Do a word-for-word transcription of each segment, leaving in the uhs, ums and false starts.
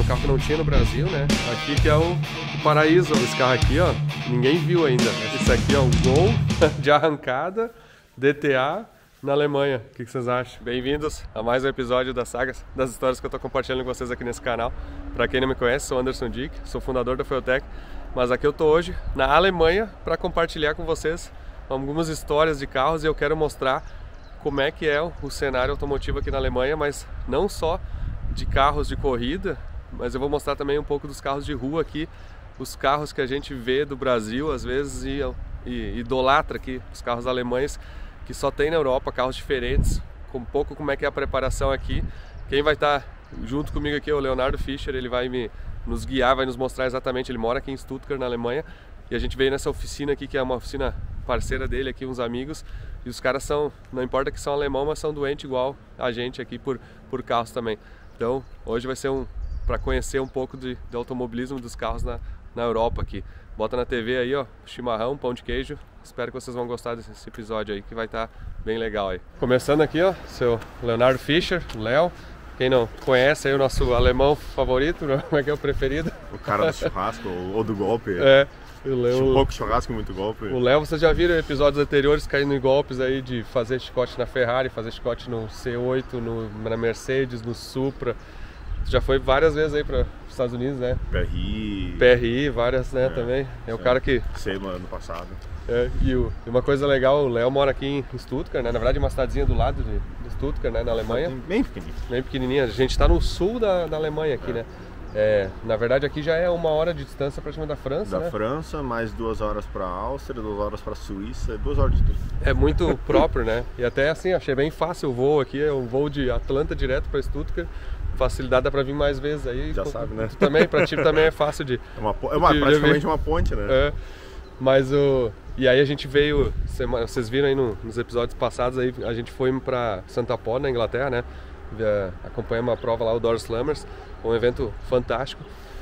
um carro que não tinha no Brasil, né? Aqui que é o, o paraíso. Esse carro aqui, ó, ninguém viu ainda. Esse aqui é um Gol de arrancada D T A na Alemanha. O que, que vocês acham? Bem-vindos a mais um episódio das sagas, das histórias que eu tô compartilhando com vocês aqui nesse canal. Para quem não me conhece, sou Anderson Dick, sou fundador da Feutech, mas aqui eu tô hoje na Alemanha para compartilhar com vocês algumas histórias de carros e eu quero mostrar como é que é o cenário automotivo aqui na Alemanha, mas não só de carros de corrida, mas eu vou mostrar também um pouco dos carros de rua aqui, os carros que a gente vê do Brasil às vezes e, e idolatra aqui, os carros alemães que só tem na Europa, carros diferentes, com um pouco como é que é a preparação aqui. Quem vai estar junto comigo aqui é o Leonardo Fischer, ele vai me, nos guiar, vai nos mostrar exatamente, ele mora aqui em Stuttgart, na Alemanha, e a gente veio nessa oficina aqui, que é uma oficina parceira dele aqui, uns amigos, e os caras são, não importa que são alemão, mas são doentes igual a gente aqui por, por carros também. Então, hoje vai ser um para conhecer um pouco de, de automobilismo dos carros na, na Europa aqui. Bota na T V aí, ó, chimarrão, pão de queijo. Espero que vocês vão gostar desse episódio aí, que vai estar bem legal aí. Começando aqui, ó, seu Leonardo Fischer, o Léo. Quem não conhece aí o nosso alemão favorito, né? Como é que é o preferido? O cara do churrasco ou do golpe. É. O Léo, um pouco churrasco e muito golpe. O Léo, vocês já viram episódios anteriores caindo em golpes aí de fazer chicote na Ferrari, fazer chicote no C oito, no, na Mercedes, no Supra. Já foi várias vezes aí para os Estados Unidos, né? P R I. P R I, várias, né, é, também. É o cara que... Sei no ano passado. É, e, o, e uma coisa legal, o Léo mora aqui em Stuttgart, né? Na verdade uma cidadezinha do lado de, de Stuttgart, né? Na Alemanha. Bem pequenininha. Bem pequenininha. A gente está no sul da, da Alemanha aqui, é. né? É, na verdade aqui já é uma hora de distância praticamente da França, Da né? França, mais duas horas para a Áustria, duas horas para a Suíça, duas horas de tudo. É muito próprio, né? E até assim, achei bem fácil o voo aqui, é um voo de Atlanta direto para Stuttgart. Facilidade dá para vir mais vezes aí. Já sabe, né? Também, para ti também é fácil de... É, uma, é uma, de, praticamente de uma ponte, né? É, mas o... E aí a gente veio, vocês viram aí no, nos episódios passados, aí a gente foi para Santa Paula, na Inglaterra, né? Acompanhamos uma prova lá, o Door Slammers, um evento fantástico,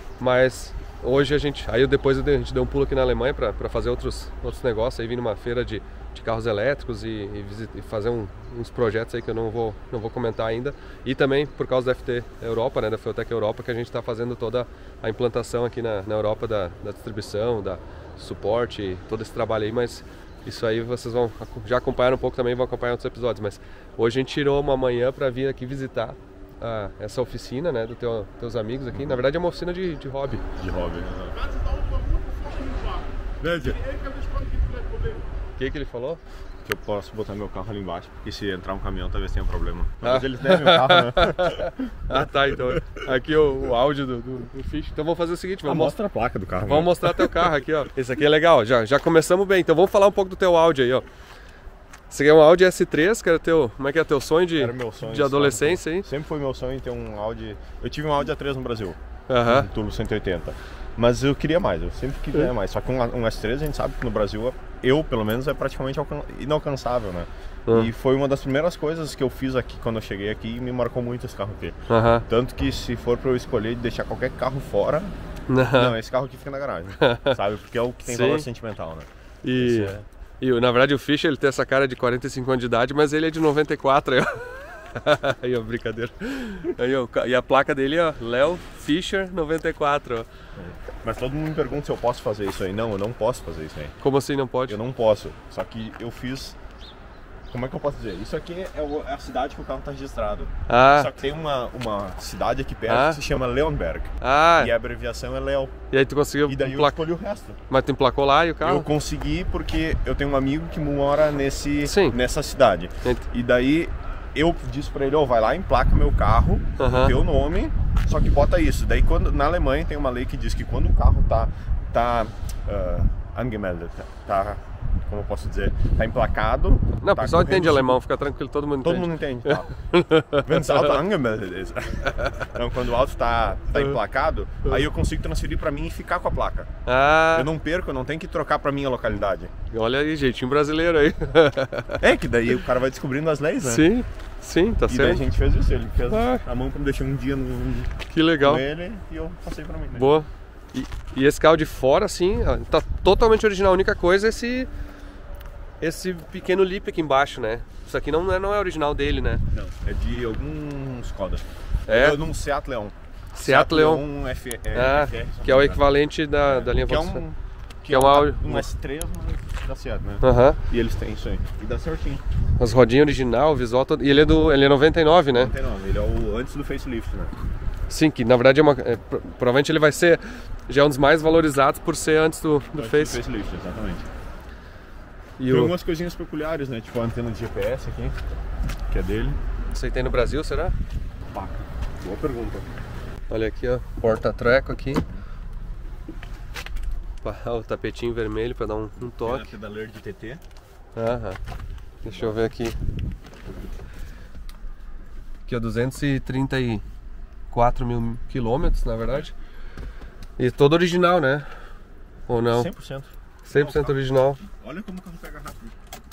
mas hoje a gente, aí depois a gente deu um pulo aqui na Alemanha para fazer outros, outros negócios, aí vim numa feira de, de carros elétricos e, e, visit, e fazer um, uns projetos aí que eu não vou, não vou comentar ainda, e também por causa da F T Europa, né, da Feutech Europa, que a gente está fazendo toda a implantação aqui na, na Europa da, da distribuição, da suporte, todo esse trabalho aí, mas isso aí vocês vão já acompanhar um pouco também, vão acompanhar outros episódios, mas hoje a gente tirou uma manhã para vir aqui visitar a, essa oficina, né, dos teu, teus amigos aqui. Na verdade é uma oficina de, de hobby. De hobby. O que que ele falou? Que eu posso botar meu carro ali embaixo, porque se entrar um caminhão talvez tenha um problema. Mas ah. eles devem o carro, né? Ah, tá, então. Aqui o, o áudio do, do, do Fish. Então vamos fazer o seguinte, vamos ah, mostra a placa do carro. Vamos né? mostrar teu carro aqui, ó. Esse aqui é legal, já, já começamos bem. Então vamos falar um pouco do teu áudio aí, ó. Esse aqui é um Audi S três, que era teu, como é que é teu sonho de, sonho de adolescência aí? Sempre foi meu sonho ter um Audi. Eu tive um Audi A três no Brasil, uh-huh. um Turbo cento e oitenta. Mas eu queria mais, eu sempre queria uh-huh. mais. Só que um, um S três a gente sabe que no Brasil, eu pelo menos, é praticamente inalcançável, né? Uh-huh. E foi uma das primeiras coisas que eu fiz aqui quando eu cheguei aqui e me marcou muito esse carro aqui. Uh-huh. Tanto que se for para eu escolher deixar qualquer carro fora, uh-huh. não, esse carro aqui fica na garagem, sabe? Porque é o que tem Sim. valor sentimental, né? E... É... E na verdade o Fischer ele tem essa cara de quarenta e cinco anos de idade, mas ele é de noventa e quatro aí, ó. Aí, ó, brincadeira. Aí, ó, e a placa dele, ó, Léo Fischer noventa e quatro, ó. Mas todo mundo me pergunta se eu posso fazer isso aí. Não, eu não posso fazer isso aí. Como assim não pode? Eu não posso. Só que eu fiz... Como é que eu posso dizer? Isso aqui é a cidade que o carro está registrado. Ah. Só que tem uma, uma cidade aqui perto ah. que se chama Leonberg. Ah. E a abreviação é Léo. E aí tu conseguiu... E daí placa... eu escolhi o resto. Mas tu emplacou lá e o carro? Eu consegui porque eu tenho um amigo que mora nesse, Sim. nessa cidade. Ent... E daí eu disse pra ele, ó, oh, vai lá, emplaca meu carro, uh-huh. teu nome, só que bota isso. Daí quando, na Alemanha tem uma lei que diz que quando o carro tá, tá uh, angemeldet, tá... como eu posso dizer, tá emplacado. Não, o tá pessoal entende alemão, fica tranquilo, todo mundo todo entende. Todo mundo entende, tá. Wenn das Auto angemeldet ist. Então, quando o auto tá, tá emplacado, aí eu consigo transferir pra mim e ficar com a placa. Ah. Eu não perco, eu não tenho que trocar pra minha localidade. Olha aí, jeitinho brasileiro aí. É, que daí o cara vai descobrindo as leis, né? Sim, sim, tá e certo. E daí a gente fez isso, ele fez ah. a mão pra me deixar um dia no... Que legal. Com ele e eu passei pra mim. Né? Boa. E, e esse carro de fora, assim, tá totalmente original. A única coisa é esse... Esse pequeno lip aqui embaixo, né? Isso aqui não é, não é original dele, né? Não, é de alguns Skoda. É? É num Seat Leon. Seat Leon. Um F, é, ah, F R, que é o equivalente da, é, da linha que é Volkswagen. um, que, que é é um, Audi, um S três, mas da Seat, né? Uhum. E eles têm isso aí. E dá certinho. As rodinhas original, o visual todo. E ele é do. Ele é noventa e nove, né? noventa e nove, ele é o antes do facelift, né? Sim, que na verdade é uma. É, provavelmente ele vai ser. Já é um dos mais valorizados por ser antes do, do antes face. do facelift, exatamente. E tem o... algumas coisinhas peculiares, né? Tipo a antena de G P S aqui, que é dele. Isso aí tem no Brasil, será? Pá, boa pergunta. Olha aqui, ó, porta-treco aqui. O tapetinho vermelho para dar um, um toque. Tem a pedaleira de T T. Aham. Deixa eu ver aqui. Aqui é duzentos e trinta e quatro mil quilômetros, na verdade. E todo original, né? Ou não? cem por cento. cem por cento original. Olha como o carro pega rápido.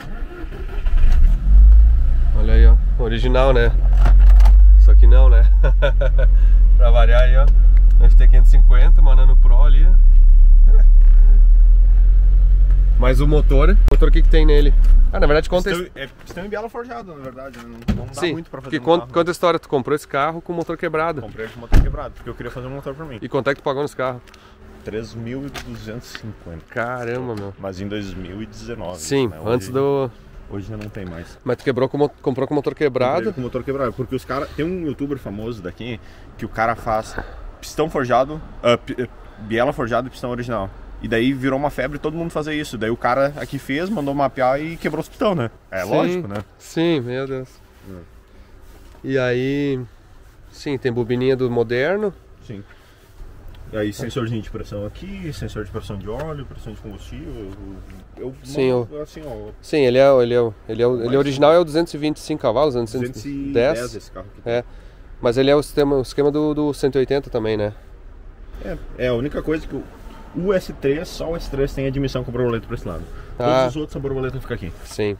Olha aí, ó. Original, né? Só que não, né? Pra variar aí, ó. F T quinhentos e cinquenta, Manano Pro ali. Mas o motor, o motor o que, que tem nele? Ah, na verdade conta... Pistão, é pistão em biela forjado, na verdade, né? Não, não dá Sim, muito pra fazer porque um conta, carro. conta a história, tu comprou esse carro com o motor quebrado. Comprei com o motor quebrado, porque eu queria fazer um motor pra mim. E quanto é que tu pagou nesse carro? três mil duzentos e cinquenta. Caramba, meu. Mas em dois mil e dezenove. Sim, né? antes hoje, do... Hoje já não tem mais. Mas tu quebrou com, comprou com o motor quebrado? Comprei com o motor quebrado, porque os caras... Tem um youtuber famoso daqui, que o cara faz pistão forjado, uh, biela forjada e pistão original. E daí virou uma febre todo mundo fazer isso. Daí o cara aqui fez, mandou mapear e quebrou os pistão, né? É sim, lógico, né? Sim, meu Deus. É. E aí... Sim, tem bobininha do moderno. Sim. E aí sensorzinho de pressão aqui, sensor de pressão de óleo, pressão de combustível. Eu, sim, eu, eu... assim, ó, sim, ele é, ele é, ele é, ele é original, é o duzentos e vinte e cinco cavalos, duzentos e dez. esse carro aqui. É. Mas ele é o sistema, o esquema do, do cento e oitenta também, né? É, é a única coisa que o, o S três, só o S três tem admissão com borboleta para esse lado. Todos Ah. os outros a borboleta fica aqui. Sim.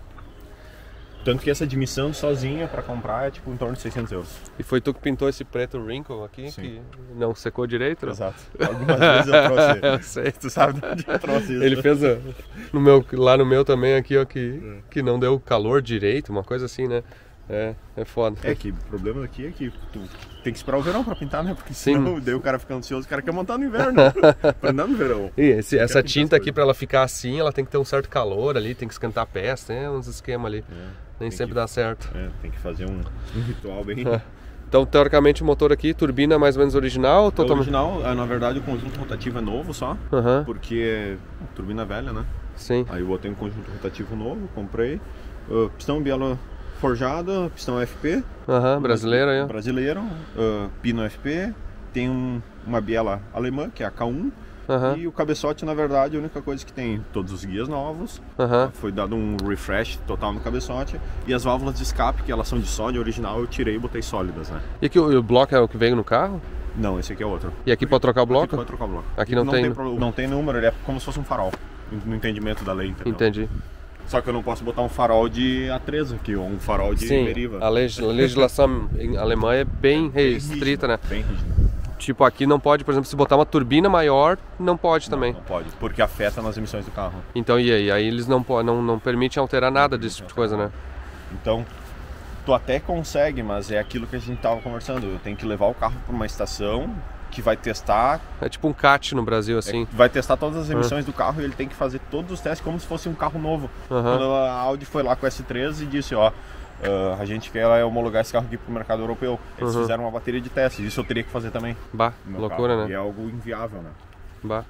Tanto que essa admissão sozinha para comprar é tipo em torno de seiscentos euros. E foi tu que pintou esse preto wrinkle aqui, Sim. que não secou direito? Não? Exato. Algumas vezes eu trouxe. Eu sei. Tu sabe de onde eu trouxe isso. Ele fez ó, no meu, lá no meu também aqui, ó, que, é. que não deu calor direito, uma coisa assim, né? É, é foda. É que o problema aqui é que tu tem que esperar o verão pra pintar, né? Porque Sim. senão daí o cara fica ansioso, o cara quer montar no inverno. Pra andar no verão. E esse, essa tinta aqui, coisas. pra ela ficar assim, ela tem que ter um certo calor ali, tem que esquentar a peça, tem uns esquemas ali. É, Nem sempre que, dá certo. É, tem que fazer um, um ritual bem... É. Então, teoricamente, o motor aqui, turbina mais ou menos original? O totalmente... original, na verdade, o conjunto rotativo é novo só. Uhum. Porque turbina velha, né? Sim. Aí eu botei um conjunto rotativo novo, comprei. Uh, pistão biela forjado, pistão F P. Uhum, brasileiro aí. Brasileiro, uh, pino F P. Tem um, uma biela alemã, que é a K um. Uhum. E o cabeçote, na verdade, a única coisa que tem todos os guias novos. Uhum. Foi dado um refresh total no cabeçote. E as válvulas de escape, que elas são de sódio original, eu tirei e botei sólidas, né? E aqui o, o bloco é o que veio no carro? Não, esse aqui é outro. E aqui pode trocar o bloco? Aqui pode trocar o bloco. Aqui não, não tem... tem pro- não tem número, ele é como se fosse um farol. No entendimento da lei, entendeu? Entendi. Só que eu não posso botar um farol de A três aqui, ou um farol de Sim, Meriva. a leg- a legislação em alemã é bem restrita, né? Bem rígido. Tipo, aqui não pode, por exemplo, se botar uma turbina maior, não pode também. Não, não pode, porque afeta nas emissões do carro. Então, e aí? Aí eles não, po- não, não permitem alterar nada desse tipo de coisa, né? Então, tu até consegue, mas é aquilo que a gente tava conversando. Eu tenho que levar o carro para uma estação que vai testar, É tipo um C A T no Brasil, assim. é, vai testar todas as emissões do carro e ele tem que fazer todos os testes como se fosse um carro novo. Uhum. Quando a Audi foi lá com o S três e disse, ó, uh, a gente quer homologar esse carro aqui pro mercado europeu. Eles Uhum. fizeram uma bateria de testes, isso eu teria que fazer também. Bah, no meu loucura, carro. né? E é algo inviável, né? Bah.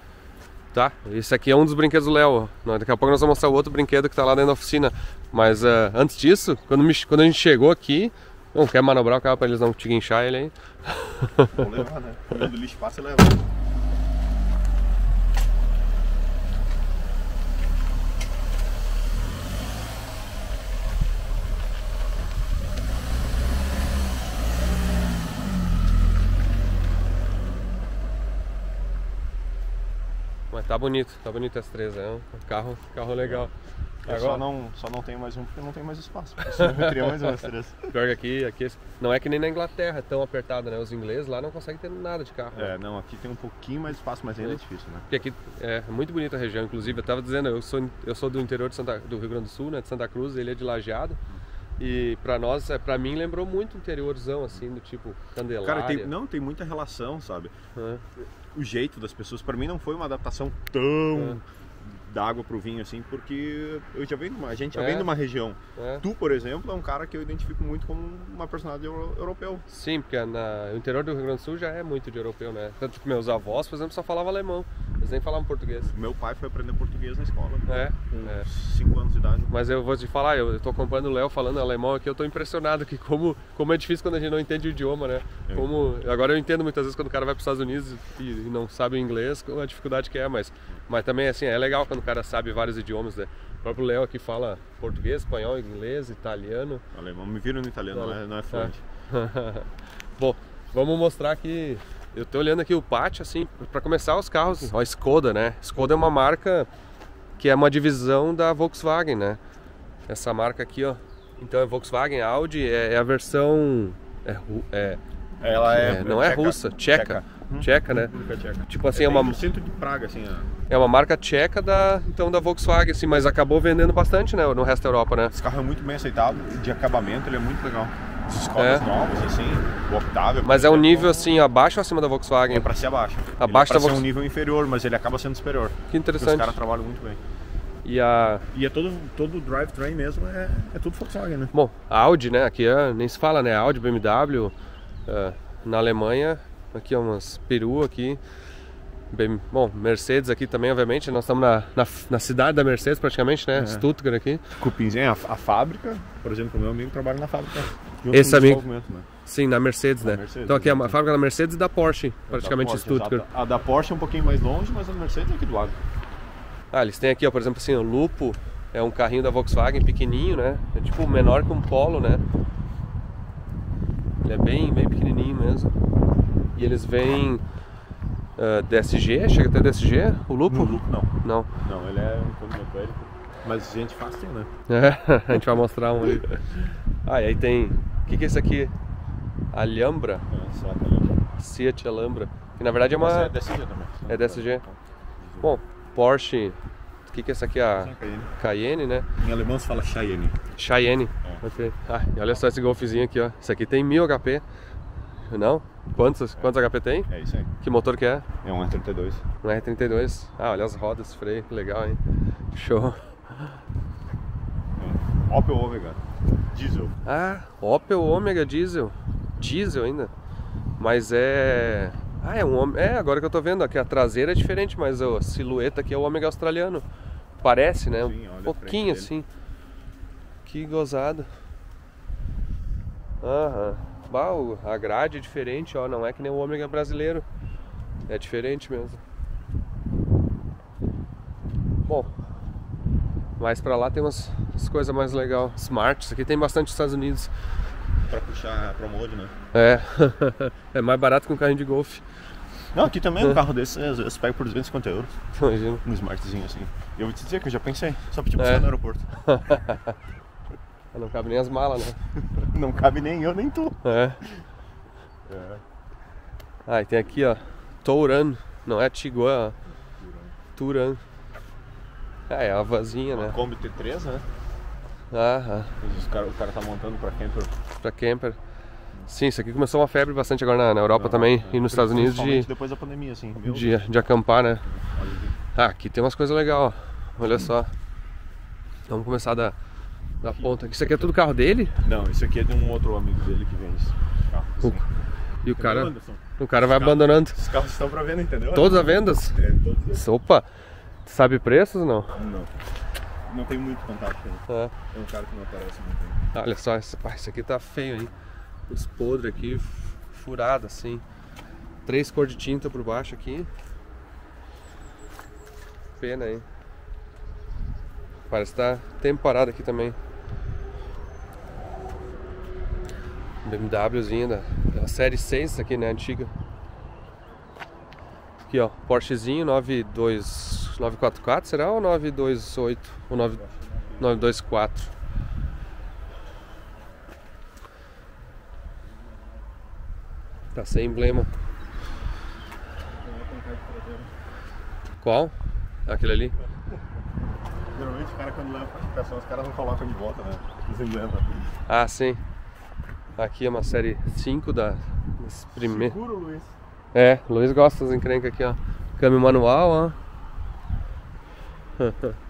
Tá, esse aqui é um dos brinquedos do Léo. Ó. Daqui a pouco nós vamos mostrar o outro brinquedo que tá lá dentro da oficina. Mas uh, antes disso, quando, me, quando a gente chegou aqui, não quer manobrar o carro pra eles não te guinchar ele aí. Vou levar, né? Quando o lixo passa, leva. Mas tá bonito, tá bonito S três, é um carro, carro legal. Eu Agora- só não, só não tenho mais um porque não tem mais espaço. Senão eu teria mais um S três. Pior que aqui, aqui não é que nem na Inglaterra, é tão apertado, né? Os ingleses lá não conseguem ter nada de carro. né? É, não, aqui tem um pouquinho mais espaço, mas ainda é difícil, né? Porque aqui é muito bonita a região, inclusive eu tava dizendo, eu sou, eu sou do interior de Santa, do Rio Grande do Sul, né, de Santa Cruz, ele é de Lajeado. E pra nós, é, pra mim, lembrou muito interiorzão, assim, do tipo Candelária. Cara, tem, não, tem muita relação, sabe? É. O jeito das pessoas, pra mim não foi uma adaptação tão É. d'água pro vinho, assim, porque eu já venho de uma, a gente já É. vem de uma região. É. Tu, por exemplo, é um cara que eu identifico muito como uma personagem euro- europeu. Sim, porque na, o interior do Rio Grande do Sul já é muito de europeu, né? Tanto que meus avós, por exemplo, só falavam alemão. Eles nem falavam português. Meu pai foi aprender português na escola, É, com é. cinco anos de idade. Mas eu vou te falar, eu tô acompanhando o Léo falando alemão aqui, eu tô impressionado que como, como é difícil quando a gente não entende o idioma, né? É. Como, agora eu entendo muitas vezes quando o cara vai para os Estados Unidos e, e não sabe o inglês, a dificuldade que é, mas, mas também assim, é legal quando o cara sabe vários idiomas, né? O próprio Léo aqui fala português, espanhol, inglês, italiano. Alemão, me viram no italiano, não é, não é fluente. Bom, vamos mostrar aqui. Eu tô olhando aqui o pátio, assim, para começar os carros. Ó, a Skoda, né? Skoda é uma marca que é uma divisão da Volkswagen, né? Essa marca aqui, ó. Então é Volkswagen, Audi, é, é a versão... É, ru- é, Ela é, é, não é tcheca. russa, tcheca. Tcheca, né? República Tcheca. Tipo assim, é é uma, bem do centro de Praga, assim, ó. é uma marca tcheca da, então, da Volkswagen, assim, mas acabou vendendo bastante, né? No resto da Europa, né? Esse carro é muito bem aceitado, de acabamento ele é muito legal. As escolas É. novas, assim, o Octavia. Mas é um por nível, exemplo, assim, abaixo ou acima da Volkswagen? É pra ser abaixo. Abaixo ele é pra da ser Volks- um nível inferior, mas ele acaba sendo superior. Que Porque interessante. os caras trabalham muito bem. E a... E é todo, todo o drivetrain mesmo, é, é tudo Volkswagen, né? Bom, a Audi, né? Aqui é, nem se fala, né? Audi, B M W, é, na Alemanha, aqui é umas peru aqui. Bem, bom, Mercedes aqui também, obviamente. Nós estamos na, na, na cidade da Mercedes praticamente, né? É. Stuttgart aqui. Cupinzinho, a, a fábrica, por exemplo, o meu amigo trabalha na fábrica. Junto Esse com o amigo- desenvolvimento, né? Sim, na Mercedes, Na né? Mercedes, Então aqui é a exato. fábrica da Mercedes e da Porsche, praticamente Da Porsche, Stuttgart. exato. A da Porsche é um pouquinho mais longe, mas a da Mercedes é aqui do lado. Ah, eles têm aqui, ó, por exemplo, assim, o Lupo é um carrinho da Volkswagen pequenininho, né? É tipo menor que um Polo, né? Ele é bem, bem pequenininho mesmo. E eles vêm ah, D S G, chega até D S G, o Lupo? No Lupo, não. Não. Não, ele é um pouco mecânico. Mas gente faz tem, né? É, a gente vai mostrar um ali. Ah, e aí tem... O que que é isso aqui? Alhambra? É, só tá ali. Seat Alhambra. Que na verdade é Mas uma... é D S G também. É D S G. Bom, Porsche... O que que é isso aqui? A Cayenne. Cayenne, né? Em alemão se fala Cheyenne. Cheyenne. É. Ok. Ah, e olha só esse golfezinho aqui, ó. Isso aqui tem mil H P. Não? Quantos, quantos H P tem? É isso aí. Que motor que é? É um E trinta e dois. Um R trinta e dois. Ah, olha as rodas, freio, que legal, hein? Show. É. Opel Omega. Diesel. Ah, Opel Omega Diesel. Diesel ainda. Mas é... Ah, é um Omega... É, agora que eu tô vendo aqui, a traseira é diferente, mas a silhueta aqui é o Omega australiano. Parece, né? Sim, olha Um a pouquinho frente dele. assim. Que gozada. Aham. Bah, o- a grade é diferente, ó. Não é que nem o Omega brasileiro. É diferente mesmo. Bom, mais pra lá tem umas, umas coisas mais legais. Smart, isso aqui tem bastante nos Estados Unidos. Pra puxar a Promode, né? É, é mais barato que um carrinho de golfe. Não, aqui também um carro desse, às vezes pega por duzentos e cinquenta euros. Imagina. Um smartzinho assim. E eu vou te dizer que eu já pensei, só pra te buscar É. no aeroporto. Não cabe nem as malas, né? Não cabe nem eu, nem tu. É. É. Ah, e tem aqui, ó, Touran. Não é Tiguan, ó. Touran. Ah, é a vanzinha, né? Kombi T três, né? Ah, Os cara, o cara tá montando pra camper. ah, pra camper. Sim, isso aqui começou uma febre bastante agora na, na Europa Não, também é, e nos Estados Unidos principalmente de, depois da pandemia, assim. Meu de, de acampar, né? Olha aqui. Ah, aqui tem umas coisas legais, ó. Olha só. Vamos começar da, da ponta aqui. Isso aqui é tudo carro dele? Não, isso aqui é de um outro amigo dele que vende esse carro. O- Assim. E o Entendeu, cara, Anderson? o cara vai Os carros- abandonando. Os carros estão pra venda, entendeu? Todos à vendas? É, todos eles. Opa, sabe preços ou não? Não. Não tem muito contato com ele. É. É um cara que não aparece muito aí. Olha só, esse, pá, esse aqui tá feio, hein? Os podres aqui, f- furado assim. Três cores de tinta por baixo aqui. Pena, hein? Parece que tá tempo parado aqui também. BMWzinha da, da série seis, essa aqui, né? Antiga. Aqui, ó, Porschezinho nove dois nove quatro quatro, será? Ou nove dois oito? Ou nove dois quatro? Tá sem emblema. Qual? Aquele ali? Geralmente o cara quando leva classificação, os caras não colocam de volta, né? Eles inventam. Ah, sim. Aqui é uma série cinco da primeira. Seguro, Luiz. É, o Luiz gosta das encrencas aqui, ó. Câmbio manual, ó.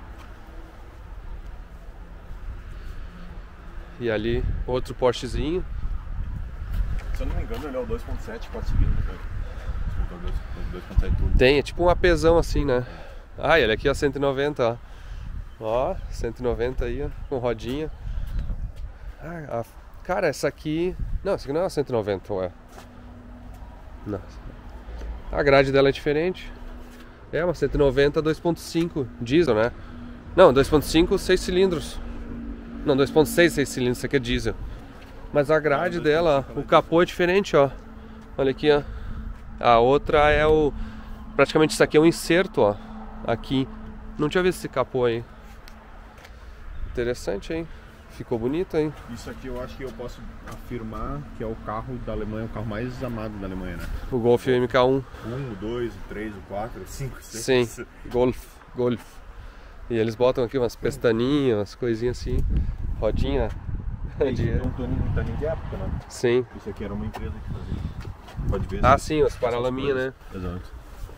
E ali, outro Porschezinho. Se eu não me engano, ele é o dois ponto sete, quatro cilindros, né? dois ponto sete turbo. Tem, é tipo um apesão assim, né? Ah, e ele aqui, ó, cento e noventa, ó. Ó, cento e noventa aí, ó, com rodinha. Ah, a... cara, essa aqui... Não, essa aqui não é uma cento e noventa, ué. Não. A grade dela é diferente. É uma cento e noventa dois ponto cinco diesel, né? Não, dois ponto cinco, seis cilindros. Não, dois ponto seis, seis cilindros, isso aqui é diesel. Mas a grade dela, ó, o capô é diferente, ó. Olha aqui, ó. A outra é o... Praticamente isso aqui é um inserto, ó. Aqui. Não tinha visto esse capô aí. Interessante, hein? Ficou bonito, hein? Isso aqui eu acho que eu posso afirmar que é o carro da Alemanha, o carro mais amado da Alemanha, né? O Golf M K um. um, o dois, o três, o quatro, o cinco, o seis. Sim, Golf, Golf. E eles botam aqui umas pestaninhas, umas coisinhas assim. Rodinha. Isso é um taninho, taninho de época, né? Sim. Isso aqui era uma empresa que fazia. Pode ver. Ah, sim, os paralaminhas, né? Exato.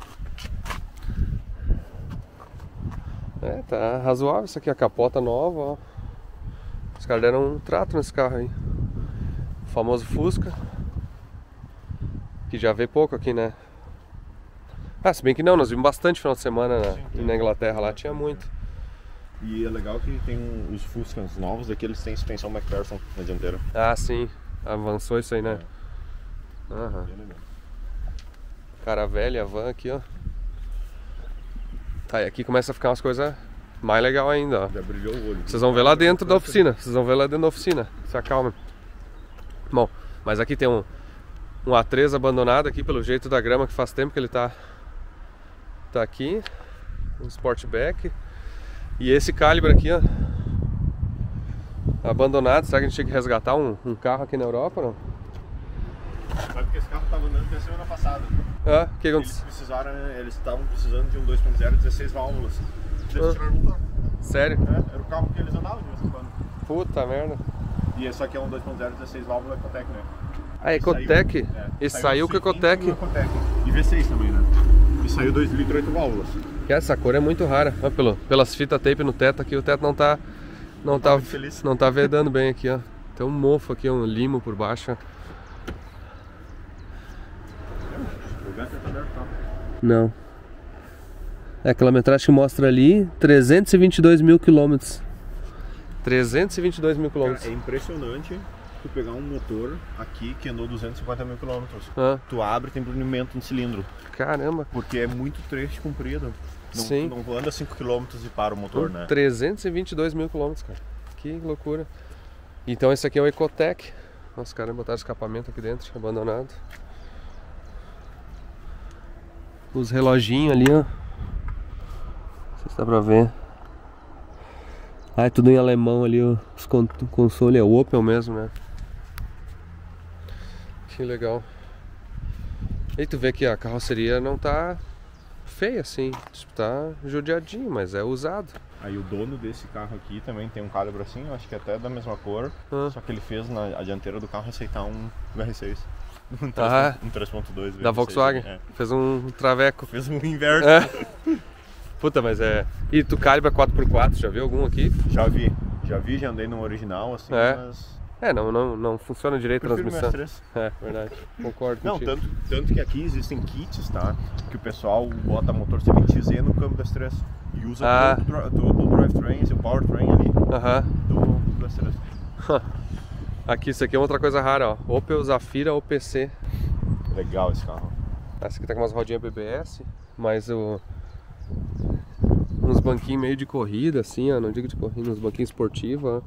É, tá razoável isso aqui, a capota nova, ó. Os caras deram um trato nesse carro aí. O famoso Fusca. Que já vê pouco aqui, né? Ah, se bem que não, nós vimos bastante final de semana na, Sim, na Inglaterra, lá tinha muito. E é legal que tem os Fuscas novos, aqui eles têm suspensão McPherson na dianteira. Ah, sim, avançou isso aí, né? É. Aham. Bem legal. Cara velha, a van aqui, ó. Tá, e aqui começa a ficar umas coisas mais legais ainda, ó. Já brilhou o olho. Vocês vão ver lá dentro da oficina, vocês vão ver lá dentro da oficina, se acalma. Bom, mas aqui tem um, um A três abandonado aqui, pelo jeito da grama, que faz tempo que ele tá, tá aqui. Um Sportback. E esse Calibre aqui, ó, abandonado. Será que a gente tinha que resgatar um, um carro aqui na Europa, não? Sabe que esse carro estava andando até semana passada. Ah, o que Eles aconteceu? precisaram, né, eles estavam precisando de um dois ponto zero, dezesseis válvulas. Eles Ah. tiraram o motor. Sério? É, era o carro que eles andavam de vez em quando. Puta merda. E esse aqui é um dois ponto zero, dezesseis válvulas Ecotec, né? Ah, Ecotec? Saiu, é, Esse saiu com o Ecotec. Ecotec. E V seis também, né? E saiu dois litros, oito válvulas. Que essa cor é muito rara. Olha, pelo, pelas fitas tape no teto aqui, o teto não tá não tá tá, muito feliz. não tá vedando bem aqui, ó. Tem um mofo aqui, um limo por baixo. O gato tá aberto, tá? Não. É, a quilometragem que mostra ali, trezentos e vinte e dois mil quilômetros. trezentos e vinte e dois mil quilômetros. É impressionante tu pegar um motor aqui que andou duzentos e cinquenta mil quilômetros. Ah, Tu abre e tem brunimento no cilindro. caramba. Porque é muito trecho comprido. Não, Sim. não anda cinco quilômetros e para o motor, né? trezentos e vinte e dois mil quilômetros, cara. Que loucura. Então esse aqui é o Ecotec. Nossa, os caras botaram escapamento aqui dentro, abandonado. Os reloginhos ali, ó. Não sei se dá pra ver. Ah, é tudo em alemão ali, ó. Os con console é o Opel mesmo, né? Que legal. E tu vê que a carroceria não tá feia assim. Tipo, tá judiadinho, mas é usado. Aí o dono desse carro aqui também tem um Calibre assim, eu acho que até da mesma cor. Ah. Só que ele fez na a dianteira do carro aceitar um V R seis. Um Ah. três ponto dois Da Volkswagen. É. Fez um traveco. Fez um inverso. É. Puta, mas é... E tu Calibre quatro por quatro, já viu algum aqui? Já vi. Já vi, já andei no original, assim, É. mas... É, não, não, não funciona direito a Prefiro o transmissão. M S três. É, verdade. Concordo Não, contigo. tanto, tanto que aqui existem kits, tá? Que o pessoal bota motor C vinte Z no câmbio das três. E usa Ah. todo, o dri- todo o drivetrain, o powertrain ali Aham. do, das três. Aqui, isso aqui é outra coisa rara, ó. Opel Zafira O P C. Legal esse carro. Essa aqui tá com umas rodinhas B B S, mas o... uns banquinhos meio de corrida, assim, ó. Não digo de corrida, uns banquinhos esportivos, ó.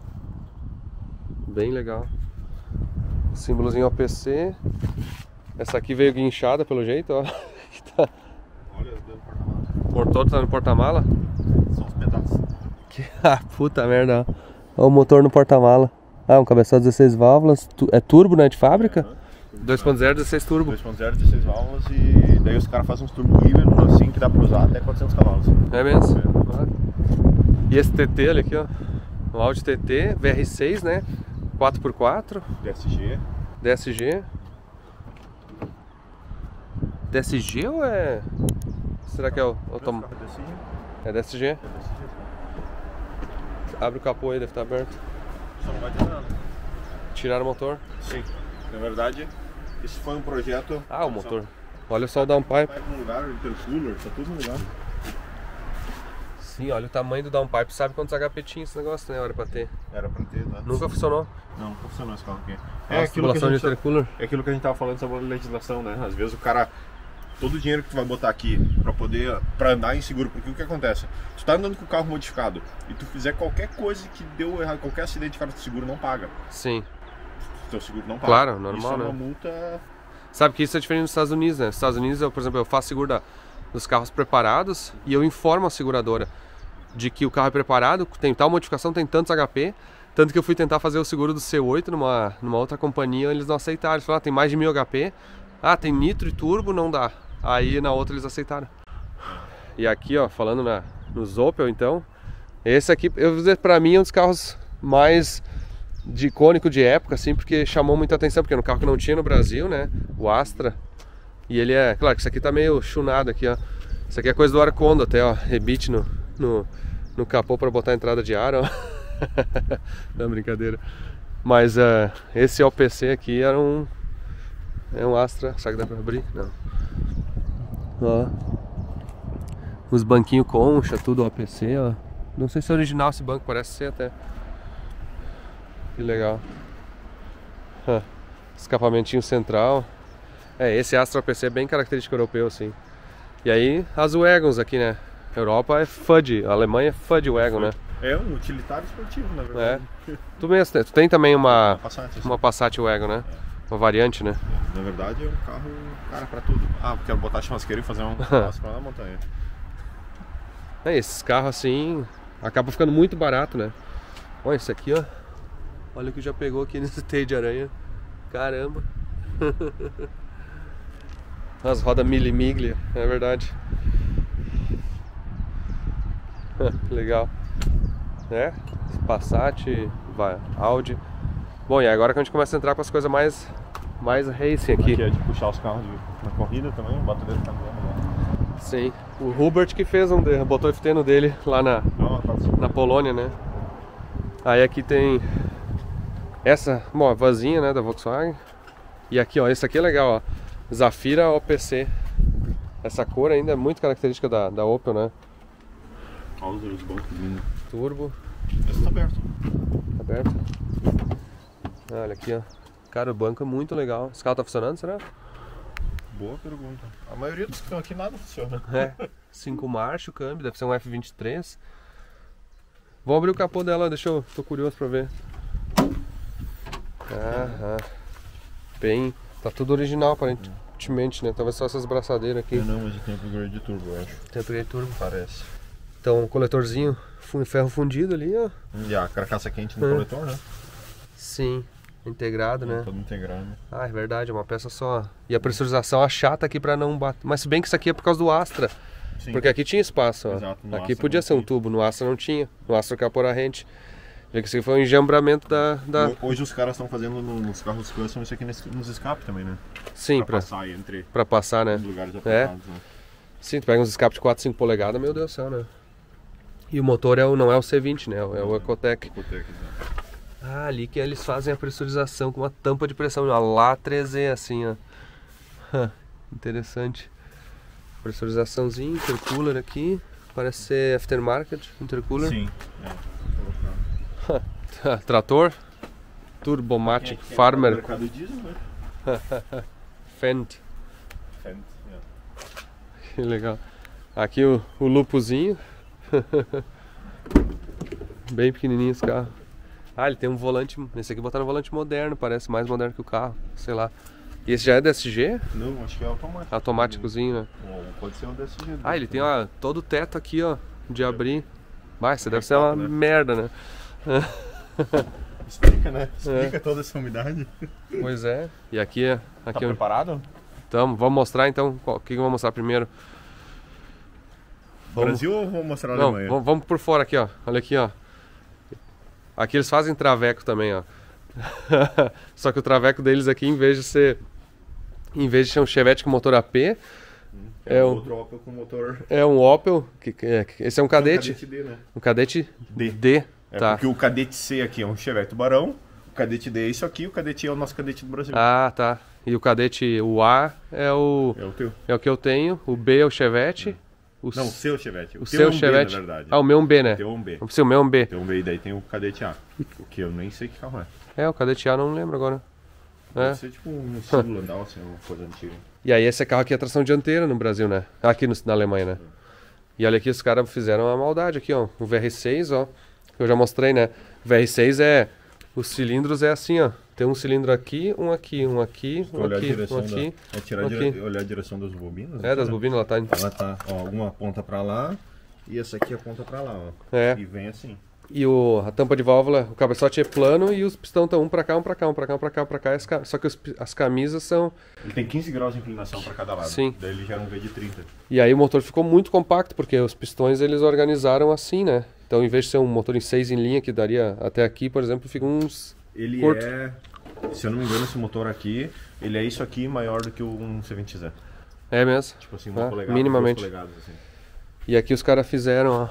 Bem legal. O símbolozinho O P C. Essa aqui veio guinchada pelo jeito, ó. Tá... Olha, deu porta-mala. O motor tá no porta-mala. São os pedaços. Que... Ah, puta merda, ó. Ó o motor no porta-mala. Ah, um cabeçote dezesseis válvulas. Tu- É turbo, né? De fábrica? dois ponto zero, dezesseis turbo. dois ponto zero, dezesseis válvulas e daí os caras fazem uns turbo híbridos assim que dá pra usar até quatrocentos cavalos. É mesmo? Ah. E esse T T ali aqui, ó. Um Audi T T, V R seis, né? quatro por quatro. D S G. D S G. D S G ou é... Será que é o automóvel? É D S G. Abre o capô aí, deve estar aberto. Só não vai ter nada. Tiraram o motor? Sim. Na verdade, esse foi um projeto... Ah, o motor. Olha só o downpipe. Vai no lugar, o intercooler, tá tudo no lugar. Sim, olha o tamanho do downpipe. Sabe quantos H P tinha esse negócio, né? Era pra ter. Era pra ter, né? Nunca funcionou. Não, nunca funcionou esse carro aqui. É, é aquilo que a gente... de intercooler. É aquilo que a gente tava falando sobre a legislação, né? Às vezes o cara... Todo o dinheiro que tu vai botar aqui pra poder... Pra andar em seguro, porque o que acontece? Tu tá andando com o carro modificado e tu fizer qualquer coisa que deu errado, qualquer acidente, cara, o seguro não paga. Sim. Teu seguro não paga. Claro, normal, isso é uma né? multa... Sabe que isso é diferente nos Estados Unidos, né? Nos Estados Unidos, eu, por exemplo, eu faço seguro da, dos carros preparados e eu informo a seguradora de que o carro é preparado, tem tal modificação, tem tantos H P. Tanto que eu fui tentar fazer o seguro do C oito numa, numa outra companhia, eles não aceitaram. Eles falaram, ah, tem mais de mil H P. Ah, tem nitro e turbo, não dá. Aí na outra eles aceitaram. E aqui, ó, falando na, nos Opel, então, esse aqui, eu vou dizer, pra mim é um dos carros mais de icônico de época, assim, porque chamou muita atenção, porque era um carro que não tinha no Brasil, né? O Astra. E ele é, claro que isso aqui tá meio chunado aqui, ó. Isso aqui é coisa do ar-condo até, ó. Rebite no, no, no capô pra botar a entrada de ar, ó. Não, brincadeira. Mas uh, esse O P C aqui era um... É um Astra. Será que dá pra abrir? Não. Ó. Os banquinhos concha, tudo O P C, ó. Não sei se é original esse banco, parece ser até. Que legal. Huh. Escapamentinho central. É, esse Astra O P C é bem característico europeu, assim. E aí, as Wagons aqui, né? Europa é Fudge, a Alemanha é Fudge Wagon, né? É um utilitário esportivo, na verdade. É. Tu mesmo, né? Tu tem também uma, uma Passat, assim. uma Passat Wagon, né? É. Uma variante, né? Na verdade é um carro, cara, pra tudo. Ah, quero botar a churrasqueira e fazer um passo pra lá na montanha. É, esses carros assim, acaba ficando muito barato, né? Olha esse aqui, ó. Olha o que já pegou aqui nesse teio de aranha. Caramba. As rodas milimiglia, é verdade. Legal. É, Passat, vai, Audi. Bom, e agora que a gente começa a entrar para as coisas mais, mais racing aqui. Aqui é de puxar os carros de, na corrida também, bota dentro do caminhão. Né? Sim, o Hubert que fez um, botou o F T no dele lá na, oh, na Polônia, né? Aí aqui tem essa, bom, a vanzinha, né, da Volkswagen. E aqui, ó, esse aqui é legal, ó, Zafira O P C. Essa cor ainda é muito característica da, da Opel, né? Olha os bancos lindos. Turbo. Esse tá aberto. Tá aberto. Olha aqui, ó. Cara, o banco é muito legal. Esse carro tá funcionando, será? Boa pergunta. A maioria dos que estão aqui nada funciona. É. Cinco marchas o câmbio, deve ser um F vinte e três. Vou abrir o capô dela, deixa eu... Tô curioso pra ver. Aham. Bem... Tá tudo original, aparentemente, né? Talvez só essas braçadeiras aqui. É, não, mas tem upgrade de turbo, eu acho. Tem upgrade de turbo? Parece. Então, coletorzinho, ferro fundido ali, ó. E a carcaça quente no é. coletor, né? Sim, integrado, é, né? Todo integrado. Ah, é verdade, é uma peça só. E a pressurização achata aqui pra não bater. Mas se bem que isso aqui é por causa do Astra. Sim. Porque aqui tinha espaço, ó. Exato, no aqui Astra podia ser um tinha. tubo, no Astra não tinha. No Astra capora rente. Vê que isso aqui foi um enjambramento da... da... Hoje os caras estão fazendo nos carros custom isso aqui nos escapes também, né? Sim, pra, pra passar entre pra passar, né? os lugares é. apertados, né? Sim, tu pega uns escapes de quatro, cinco polegadas, meu Deus do céu, né? E o motor é o, não é o C vinte, né? É o Ecotec. Ecotec, exato. Ah, ali que eles fazem a pressurização com uma tampa de pressão, uma Lá três E assim, ó. Interessante. Pressurizaçãozinho, intercooler aqui. Parece ser aftermarket, intercooler. Sim, é. Trator. Turbomatic é, é Farmer. Mercado diesel, né? Fendt. Fendt, é. Que legal. Aqui o, o lupozinho. Bem pequenininho esse carro. Ah, ele tem um volante. Esse aqui botaram um volante moderno, parece mais moderno que o carro, sei lá. E esse já é D S G? Não, acho que é automático. Automáticozinho, né? Ou pode ser um D S G. Ah, ele tem ó, todo o teto aqui, ó, de abrir. Mas você deve ser uma né? merda, né? Explica, né? Explica é. toda essa umidade. Pois é. E aqui é. Aqui tá é... preparado? Então, vamos mostrar então. O que eu vou mostrar primeiro? Vamos... Brasil ou vou mostrar a Não, Alemanha? vamos, vamos por fora aqui, ó. Olha aqui, ó. Aqui eles fazem traveco também, ó. Só que o traveco deles aqui, em vez de ser... Em vez de ser um Chevette com motor A P... É, é um um outro Opel com motor... É um Opel, que, que é, esse é um Cadete. Um Cadete D, né? Um Cadete D. D, É, tá. porque o Cadete C aqui é um Chevette Tubarão, o Cadete D é isso aqui, o Cadete E é o nosso Cadete do Brasil. Ah, tá. E o Cadete, o A é o... É o teu. É o que eu tenho, o B é o Chevette. É. O Não, o C- seu Chevette. O, o teu seu é um Chevette. B, na verdade. Ah, o meu é um B, né? O teu é um B. O seu, o meu é um B. Tem um B e daí tem o Cadete A. O que eu nem sei que carro é. É, o Cadete A não lembro agora. Deve É. ser tipo um estilo Landau, assim, uma coisa antiga. E aí esse carro aqui é tração dianteira no Brasil, né? Aqui no- na Alemanha, né? E olha aqui, os caras fizeram uma maldade aqui, ó. O V R seis, ó. Que eu já mostrei, né? O V R seis é... Os cilindros é assim, ó. Tem um cilindro aqui, um aqui, um aqui, um Olhar a aqui, direção um aqui. da... É tirar um a dire- aqui. olhar a direção das bobinas. É, das né? bobinas, ela tá... em- Ela tá, ó, uma aponta pra lá e essa aqui aponta pra lá, ó. É. E vem assim. E o, a tampa de válvula, o cabeçote é plano e os pistões estão um pra cá, um pra cá, um pra cá, um pra cá, um pra cá. As ca- Só que os pi- as camisas são... Ele tem quinze graus de inclinação pra cada lado. Sim. Daí ele gera um V de trinta. E aí o motor ficou muito compacto, porque os pistões eles organizaram assim, né? Então, em vez de ser um motor em seis em linha, que daria até aqui, por exemplo, fica uns... Ele Curto. é, se eu não me engano, esse motor aqui, ele é isso aqui maior do que um C vinte Z. É mesmo? Tipo assim, uma Ah, polegada, minimamente. duas polegadas, assim. E aqui os caras fizeram, ó.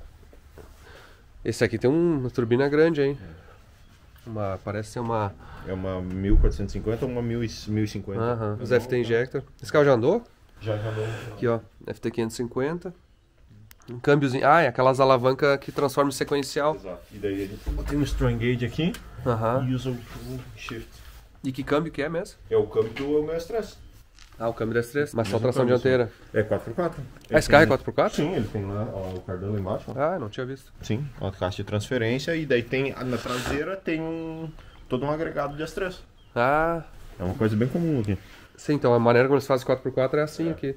Esse aqui tem um- uma turbina grande, hein? Uma, parece ser uma... É uma mil quatrocentos e cinquenta ou uma mil e cinquenta? Aham, os F T Injector. Esse carro já andou? Já já andou. Aqui, ó, F T quinhentos e cinquenta. Um câmbiozinho. Ah, é aquelas alavancas que transformam em sequencial. Exato. E daí a gente tem um strain gauge aqui Aham. e usa o, o shift. E que câmbio que é mesmo? É o câmbio do meu S três. Ah, o câmbio da S três. Mas só Mesmo tração câmbio, dianteira. É quatro por quatro. Ah, esse carro é quatro por quatro? Sim, ele tem lá ó, o cardão lá embaixo. Ó. Ah, não tinha visto. Sim, uma caixa de transferência e daí tem na traseira tem um todo um agregado de S três. Ah, É uma coisa bem comum aqui. sim, então a maneira como eles fazem quatro por quatro é assim aqui.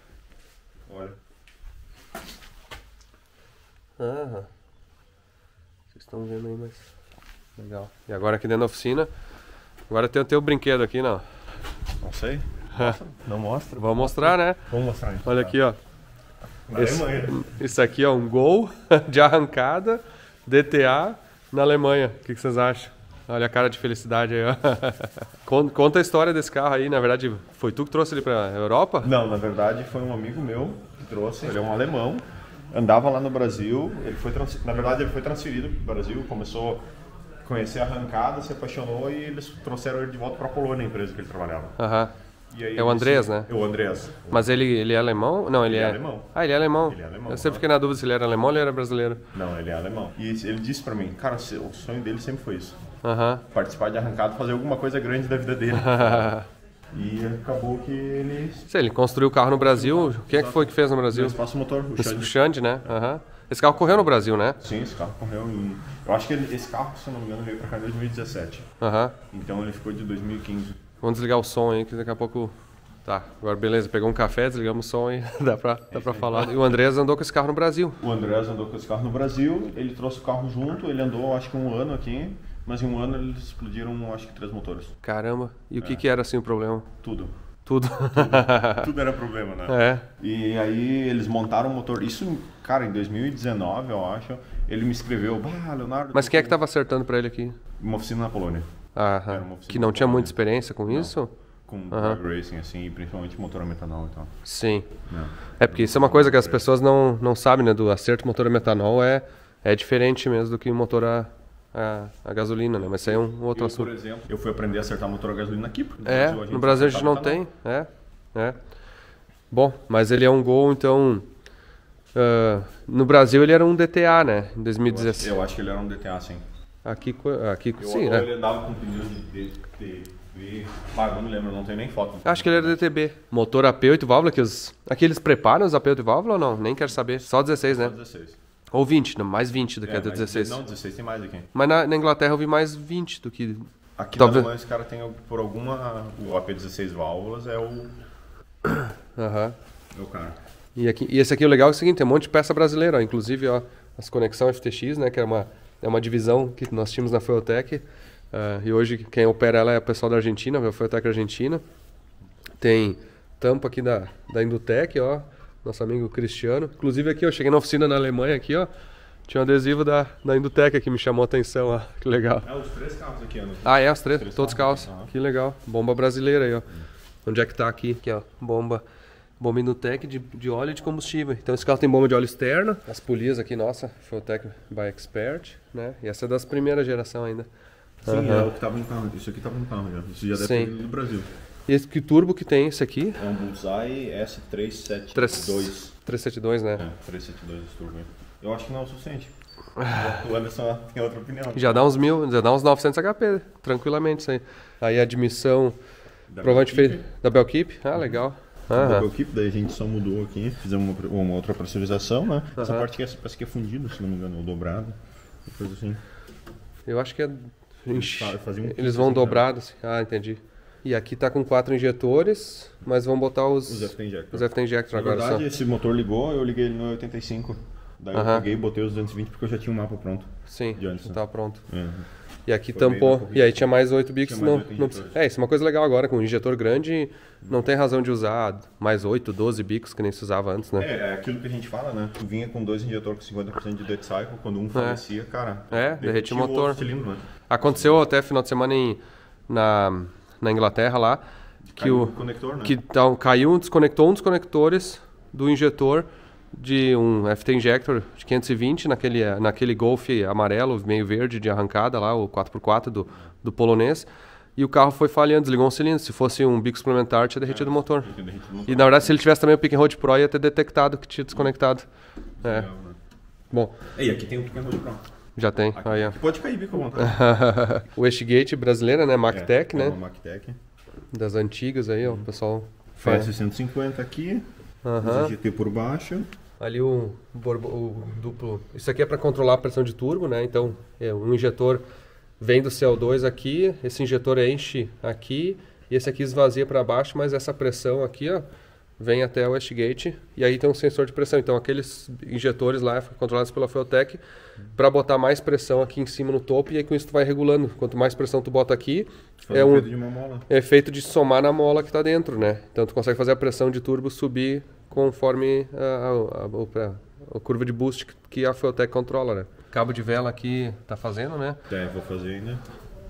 Olha. Aham. Vocês estão vendo aí, mas... Legal. E agora aqui dentro da oficina, agora tem o teu brinquedo aqui, não. Não sei. Mostra. Não mostra. Vou mostrar, né? Vamos mostrar então. Olha aqui, ó. Na Esse, Alemanha. esse aqui é um Gol de arrancada, D T A, na Alemanha. O que, que vocês acham? Olha a cara de felicidade aí, ó. Con- Conta a história desse carro aí. Na verdade, foi tu que trouxe ele pra Europa? Não, na verdade foi um amigo meu que trouxe. Ele é um alemão. Andava lá no Brasil. Ele foi trans... Na verdade, ele foi transferido para o Brasil. Começou a conhecer a arrancada, se apaixonou e eles trouxeram ele de volta para a Polônia, a empresa que ele trabalhava. Aham. E aí É o ele Andreas, disse- né? É o Andreas. Mas ele, ele é alemão? Não, ele, Ele é é... alemão. Ah, ele é alemão. Ele é alemão, Eu sempre aham. fiquei na dúvida se ele era alemão ou ele era brasileiro. Não, ele é alemão. E ele disse para mim, cara, o sonho dele sempre foi isso. Aham. Participar de arrancada, fazer alguma coisa grande da vida dele. E acabou que ele... Se ele construiu o carro no Brasil, quem é que foi que fez no Brasil? O espaço motor, o O Xande. Xande, né? Aham. Esse carro correu no Brasil, né? Sim, esse carro correu em... Eu acho que ele- esse carro, se eu não me engano, veio pra cá em dois mil e dezessete. Aham. Então ele ficou de dois mil e quinze. Vamos desligar o som aí, que daqui a pouco... Tá, agora beleza, pegou um café, desligamos o som aí, dá pra, dá pra falar. E o Andrés andou com esse carro no Brasil. O Andrés andou com esse carro no Brasil, ele trouxe o carro junto, ele andou acho que um ano aqui, mas em um ano eles explodiram acho que três motores. Caramba, e o que que era assim o problema? Tudo. Tudo. Tudo era problema, né? É. E aí eles montaram o motor. Isso, cara, em dois mil e dezenove, eu acho, ele me escreveu, bah, Leonardo... Mas quem é que tava acertando pra ele aqui? Uma oficina na Polônia, Aham. Era uma oficina Que não tinha na muita Polônia. experiência com Não. isso? com Aham. drag racing, assim, e principalmente motor a metanol e tal. Sim. Não. É porque isso é uma coisa que as pessoas não, não sabem, né? Do acerto motor a metanol é, é diferente mesmo do que o motor a, a, a gasolina, né? Mas isso aí é um outro Eu, por assunto. exemplo, eu fui aprender a acertar motor a gasolina aqui. Porque no É, Brasil a gente no Brasil a gente acertava não metanol. tem. É, é. Bom, mas ele é um Gol, então... ah, no Brasil ele era um D T A, né? Em dois mil e Eu acho, dezesseis. eu acho que ele era um D T A, sim. Aqui, co- aqui Eu, sim, ou né? ele andava com pneus de D T B. Ah, não me lembro, não tenho nem foto. Acho que ele era D T B. Motor A P oito válvula, que os... Aqui eles preparam os A P oito válvula ou não? Nem quero saber. Só dezesseis, né? dezesseis. Ou vinte, não, mais vinte do que É, a mas dezesseis. Não, dezesseis tem mais aqui. Mas na, na Inglaterra eu vi mais vinte do que... Aqui Talvez- na Alemanha os caras têm, por alguma... O A P dezesseis válvulas é o... Aham. É o cara. E, aqui, e esse aqui o legal é o seguinte, tem um monte de peça brasileira, ó. Inclusive, ó, as conexão F T X, né? Que é uma, é uma divisão que nós tínhamos na Fueltech. ah, e hoje quem opera ela é o pessoal da Argentina, a Fueltech Argentina. Tem tampa aqui da, da Indutec, ó. nosso amigo Cristiano. Inclusive aqui, eu cheguei na oficina na Alemanha aqui, ó. Tinha um adesivo da, da Indutec que me chamou a atenção, ó. Que legal. É, os três carros aqui, Ana. Ah, é, os três? Os três Todos carros, calços. uhum. Que legal. Bomba brasileira aí, ó. Hum. Onde é que tá aqui? Aqui, ó. Bomba. Bomba Indutec de, de óleo e de combustível. Então esse carro tem bomba de óleo externa. As polias aqui, nossa, Fueltech by Expert, né? E essa é das primeiras geração ainda. Sim, uhum. É o que tava no carro. Isso aqui tava no carro já. Isso já deve ter vindo do Brasil. E esse que turbo que tem esse aqui? É um Bullseye S trezentos e setenta e dois. trezentos e setenta e dois, né? É, trezentos e setenta e dois esse turbo aí. Eu acho que não é o suficiente. O Anderson tem outra opinião. Já dá uns mil, já dá uns novecentos H P, tranquilamente isso aí. Aí a admissão, da provavelmente fez da Belkeep. Ah, legal. Da Belkeep, daí a gente só mudou aqui, fizemos uma, uma outra pressurização, né? Uhum. Essa parte aqui é, parece que é fundido, se não me engano, ou dobrado. Coisa assim. Eu acho que é. Eles, um Eles vão assim, dobrados. Ah, entendi. E aqui tá com quatro injetores, mas vão botar os. Os F T Injector. Os F T Injector Na agora. Na verdade, só. esse motor ligou, eu liguei ele no oitenta e cinco. Daí uhum. eu peguei e botei os duzentos e vinte porque eu já tinha um mapa pronto. Sim, já estava pronto. Uhum. E aqui Foi tampou, e aí tinha mais oito bicos. Não, não, é, isso é uma coisa legal agora, com um injetor grande, não tem razão de usar mais oito, doze bicos, que nem se usava antes, né? É, é aquilo que a gente fala, né? Tu vinha com dois injetores com cinquenta por cento de dead cycle, quando um falecia, é. cara... É, derretia o motor. Cilindro, né? Aconteceu até final de semana em, na, na Inglaterra lá, que, caiu o, o conector, né? que tá, caiu, desconectou um dos conectores do injetor de um F T Injector de quinhentos e vinte naquele, naquele Golf amarelo, meio verde de arrancada lá, o quatro por quatro do, do polonês. E o carro foi falhando, desligou um cilindro. Se fosse um bico suplementar, tinha derretido é, o motor. Derretido o motor. E na verdade, se ele tivesse também o Pick and Road Pro, ia ter detectado que tinha desconectado. É. Legal, né? Bom. E aqui tem o Pick and Road Pro. Já tem. Aqui, aí, ó. Aqui pode cair bico à vontade. O Wastegate brasileira, né? Mactec, é, né? É uma Mactec. Das antigas aí, ó. O pessoal F S cento e cinquenta aqui. Uhum. G T por baixo. Ali o, o, o duplo. Isso aqui é para controlar a pressão de turbo, né? Então, é, um injetor vem do C O dois aqui, esse injetor enche aqui e esse aqui esvazia para baixo, mas essa pressão aqui, ó, vem até o wastegate e aí tem um sensor de pressão. Então, aqueles injetores lá controlados pela Fueltech para botar mais pressão aqui em cima no topo e aí com isso tu vai regulando. Quanto mais pressão tu bota aqui, é um de uma mola. É feito de somar na mola que está dentro, né? Então, tu consegue fazer a pressão de turbo subir conforme a, a, a, a, a curva de boost que a Fueltech controla, né? Cabo de vela aqui tá fazendo, né? É, vou fazer ainda.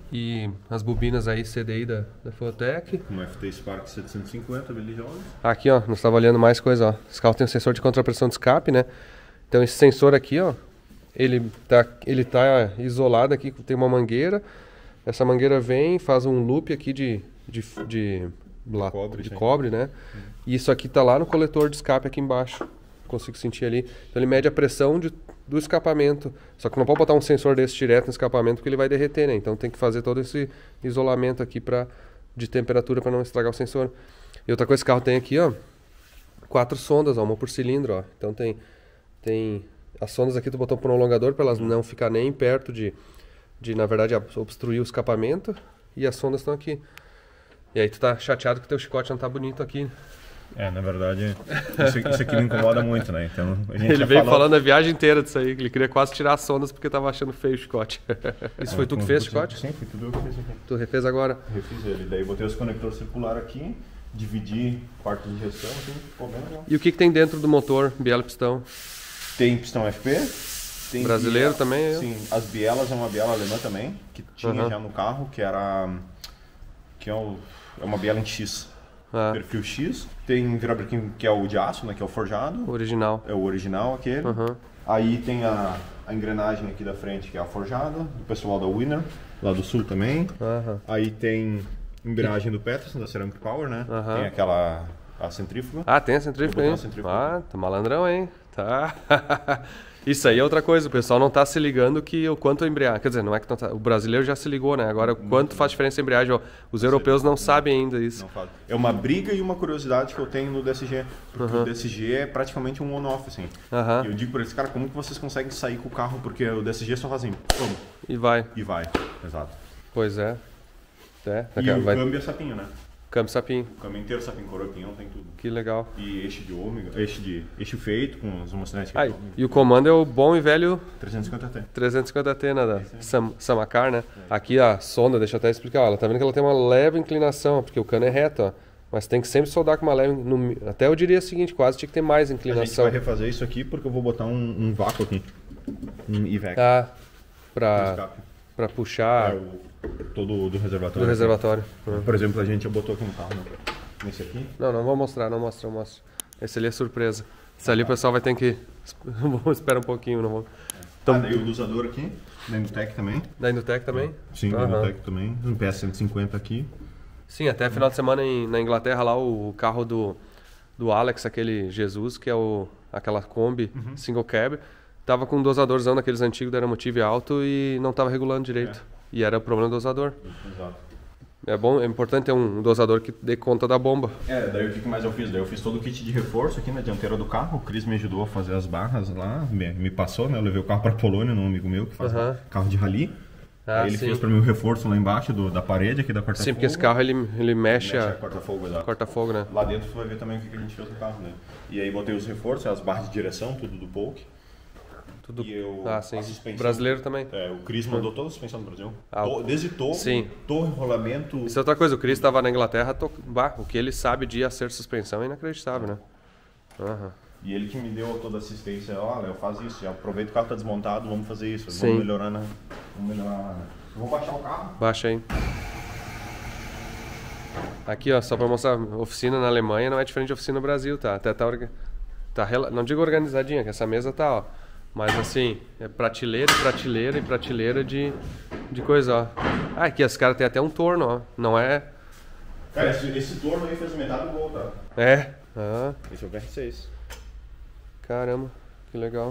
E as bobinas aí C D I da, da Fueltech. Um F T Spark setecentos e cinquenta, Billy Jones. Aqui, ó, nós estamos avaliando mais coisa, ó. Esse carro tem um sensor de contrapressão de escape, né? Então esse sensor aqui, ó, ele tá, ele tá isolado aqui, tem uma mangueira. Essa mangueira vem, faz um loop aqui de, de, de, de cobre, de cobre, né? Hum. E isso aqui tá lá no coletor de escape aqui embaixo. Consigo sentir ali. Então ele mede a pressão de, do escapamento. Só que não pode botar um sensor desse direto no escapamento porque ele vai derreter, né? Então tem que fazer todo esse isolamento aqui pra, de temperatura para não estragar o sensor. E outra coisa, esse carro tem aqui, ó, quatro sondas, ó, uma por cilindro, ó. Então tem, tem as sondas aqui, tu botou um prolongador para elas não ficar nem perto de, de, na verdade, obstruir o escapamento. E as sondas estão aqui. E aí tu tá chateado que teu chicote não tá bonito aqui. É, na verdade, isso, isso aqui me incomoda muito, né? Então, a gente ele veio falou... falando a viagem inteira disso aí, que ele queria quase tirar as sondas porque tava achando feio o chicote. Isso é, foi tu que fez o chicote? Sim, foi tudo eu que fiz aqui. Tu refez agora? Refiz ele, daí botei os conectores circulares aqui, dividi parte de injeção, assim, ficou bem legal. E o que, que tem dentro do motor, biela e pistão? Tem pistão F P. Tem brasileiro biela, também? Eu? Sim, as bielas é uma biela alemã também, que tinha uhum. já no carro, que era que é, o, é uma biela em X. Ah. Perfil X, tem virabrequim que é o de aço, né, que é o forjado. O original. É o original aquele. Uhum. Aí tem a, a engrenagem aqui da frente, que é a forjada, do pessoal da Winner, lá do sul também. Uhum. Aí tem embreagem do Peterson, da Ceramic Power, né? Uhum. Tem aquela a centrífuga. Ah, tem a centrífuga aí? Ah, tá malandrão, hein? Tá. Isso aí é outra coisa, o pessoal não tá se ligando que o quanto a embreagem... Quer dizer, não é que não tá, o brasileiro já se ligou, né? Agora, o quanto faz diferença a embreagem? Os europeus não sabem ainda isso. Não faz. É uma briga e uma curiosidade que eu tenho no D S G. Porque uhum. o D S G é praticamente um on-off, assim. Uhum. E eu digo pra eles, cara, como que vocês conseguem sair com o carro? Porque o D S G só faz assim, pum. E vai. E vai, exato. Pois é. é e o vai... câmbio é sapinho, né? Câmbio sapinho. O câmbio inteiro sapinho, coroa, pinhão, tem tudo. Que legal. E eixo de ômega, eixo de eixo feito com as homocinete. Ah, e o comando é o bom e velho trezentos e cinquenta T. trezentos e cinquenta T, né, da Sam, Samacar, né? É. Aqui a sonda, deixa eu até explicar, ó, ela tá vendo que ela tem uma leve inclinação, porque o cano é reto, ó. Mas tem que sempre soldar com uma leve... No, até eu diria o seguinte, quase tinha que ter mais A gente inclinação. vai refazer isso aqui porque eu vou botar um, um vácuo aqui. Um I V E C. Ah, no pra, escape. pra puxar É o todo do reservatório. do reservatório. Ah. Por exemplo, a gente já botou aqui no carro, né? Nesse aqui. Não, não vou mostrar, não mostro, eu mostro. Esse ali é surpresa. Esse ali o pessoal vai ter que... Vamos esperar um pouquinho, não vou... Então, ah, daí o dosador aqui, da Indutec também. Da Indutec também? Sim, da Aham. Indutec também. Um P S cento e cinquenta aqui. Sim, até final de semana em, na Inglaterra lá o carro do, do Alex, aquele Jesus, que é o, aquela Kombi Uhum. single cab, tava com um dosadorzão daqueles antigos da Aeromotive alto e não tava regulando direito. É. E era o problema do dosador. Exato. É bom, é importante ter um dosador que dê conta da bomba. É, daí o que mais eu fiz? Daí eu fiz todo o kit de reforço aqui na dianteira do carro. O Cris me ajudou a fazer as barras lá, me, me passou, né? Eu levei o carro pra Polônia, num amigo meu que faz Aham. carro de rally. Ah, Aí ele sim. fez pra mim o reforço lá embaixo do, da parede aqui da corta-fogo. Sim, porque esse carro ele, ele mexe, Mexe a a corta-fogo, exato. corta-fogo, né? Lá dentro tu vai ver também o que que a gente fez no carro, né? E aí botei os reforços, as barras de direção, tudo do Polk. Tudo... E eu, Ah, sim. a suspensão. Brasileiro também. É, o Cris mandou toda a suspensão do Brasil. Ah, To- Desde torre, sim. torre, rolamento. Isso é outra coisa, o Chris estava na Inglaterra, to... bah, o que ele sabe de acerto de suspensão é inacreditável, né? Aham. E ele que me deu toda a assistência. Olha, eu faço isso, já aproveita que o carro tá desmontado, vamos fazer isso. Sim. Vamos melhorar na. Vamos melhorar. Eu vou baixar o carro. Baixa aí. Aqui, ó, só pra mostrar, oficina na Alemanha não é diferente de oficina no Brasil, tá? Até tá, orga... tá rela- não digo organizadinha, que essa mesa tá, ó. Mas assim, é prateleira, prateleira e prateleira de, de coisa, ó. Ah, aqui os caras têm até um torno, ó. Não é... Cara, esse, esse torno aí fez metade do gol, tá? É? Ah, Esse é o V R seis. caramba, que legal.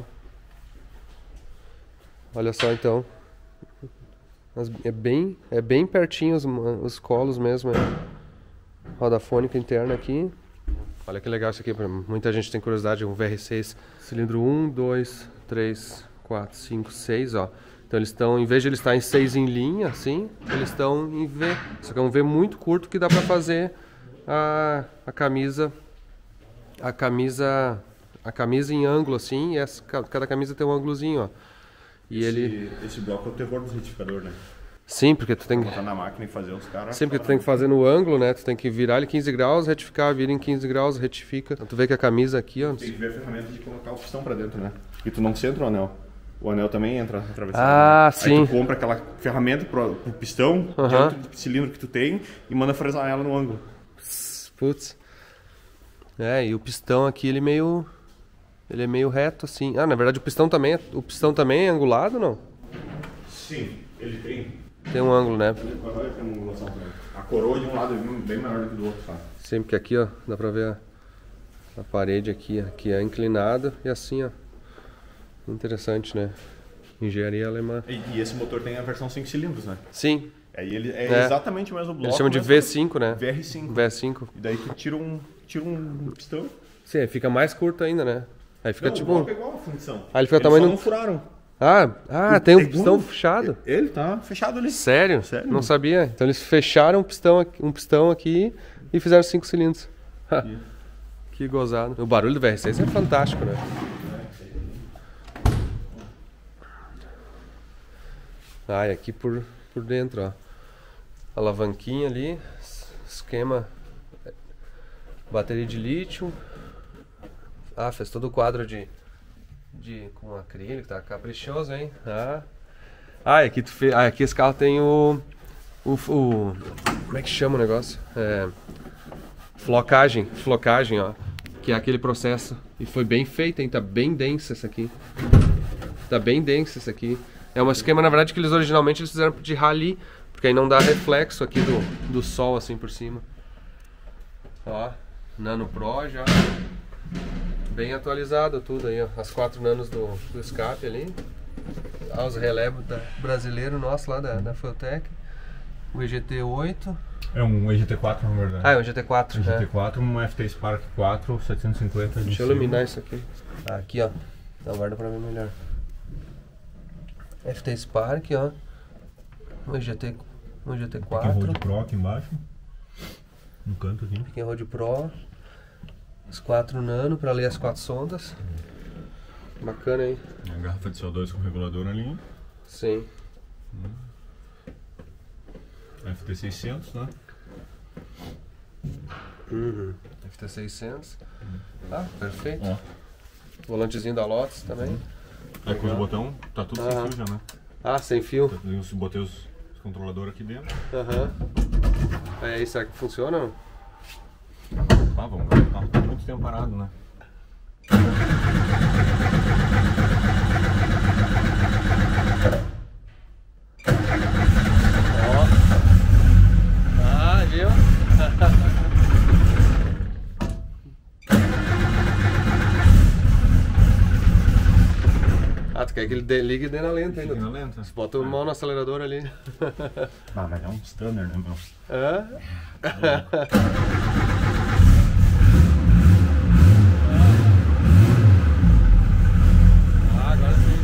Olha só então. Mas É bem, é bem pertinho os, os colos mesmo, é. Roda fônica interna aqui. Olha que legal isso aqui, muita gente tem curiosidade, um V R seis, cilindro um, dois, três, quatro, cinco, seis, ó. Então eles estão, em vez de eles estar em seis em linha, assim, eles estão em V. Só que é um V muito curto que dá pra fazer a, a camisa, a camisa, a camisa em ângulo, assim, e essa, cada camisa tem um ângulozinho, ó. E esse, ele... esse bloco é o terror do retificador, né? Sim, porque tu tem que... Botar na máquina e fazer os caras. Sempre que tu tem que fazer no ângulo, né? Tu tem que virar ele quinze graus, retificar, vira em quinze graus, retifica. Então, tu vê que a camisa aqui, ó... Tem que ver a ferramenta de colocar o pistão pra dentro, né? E tu não centra o anel. O anel também entra atravessado. Ah, né? sim. Aí tu compra aquela ferramenta pro, pro pistão, Aham. dentro do cilindro que tu tem, e manda fresar ela no ângulo. Putz. É, e o pistão aqui, ele meio... Ele é meio reto, assim. Ah, na verdade o pistão também é, o pistão também é angulado, não? Sim, ele tem. Tem um ângulo, né? Ele tem uma angulação também. A coroa de um lado é bem maior do que do outro, tá? Sempre que aqui, ó, dá pra ver a, a parede aqui, aqui é inclinada e assim, ó. Interessante, né? Engenharia alemã. E, e esse motor tem a versão cinco cilindros, né? Sim. Aí ele é, É. exatamente o mesmo bloco. Eles chamam de mas V cinco, né? V R cinco. V cinco. E daí tu tira um, tira um pistão. Sim, aí fica mais curto ainda, né? Aí fica Não, tipo... o bloco é igual a fundição. Ah, ele fica o Eles tamanho só do- não furaram. Ah, ah, tem um É igual- pistão fechado. Ele tá fechado ali. Sério? Sério? Não sabia. Então eles fecharam um pistão aqui, um pistão aqui e fizeram cinco cilindros. Ha, que gozado. O barulho do V R seis é fantástico, né? Ah, e aqui por, por dentro, ó. Alavanquinha ali, es- esquema, bateria de lítio. Ah, fez todo o quadro de, de com acrílico, tá caprichoso, hein? Ah, ah, e aqui, tu fe... ah, aqui esse carro tem o, o, o... Como é que chama o negócio? É... Flocagem, flocagem, ó. Que é aquele processo. E foi bem feito, hein? Tá bem denso esse aqui. Tá bem denso esse aqui. É um esquema, na verdade, que eles originalmente eles fizeram de rally, porque aí não dá reflexo aqui do, do sol assim por cima. Ó, Nano Pro já. Bem atualizado tudo aí, ó. As quatro nanos do, do escape ali. Ah, os relevos da, brasileiro nosso lá da, da Fueltec. O E G T oito. É um E G T quatro, na verdade. Ah, é o G T quatro. E G T É. quatro, um F T Spark quatro, setecentos e cinquenta. Deixa eu iluminar isso aqui. Ah, aqui, ó. Então guarda pra ver melhor. F T Spark, ó. Um E G T, um E G T Tem quatro. Road Pro aqui embaixo. No canto aqui. Tem Road Pro. Os quatro nano pra ler as quatro sondas. Bacana, hein? A garrafa de C O dois com regulador ali. Sim. F T seiscentos, né? Uhum. F T seiscentos. Ah, perfeito. Ó. Volantezinho da Lotus também. Uhum. Aí com os botões, tá tudo Aham. sem fio já, né? Ah, sem fio. Eu botei os, os controladores aqui dentro. Aham. É aí, será que funciona? Não? Ah, vamos ver. O carro tá muito tempo parado, né? Ah, viu? Ah, tu quer que ele dê, ligue e dê na lenta ainda. Fica na lenta. Você bota a mão no acelerador ali. Ah, mas é um stunner, né, meu? Hã? Ah, agora sim.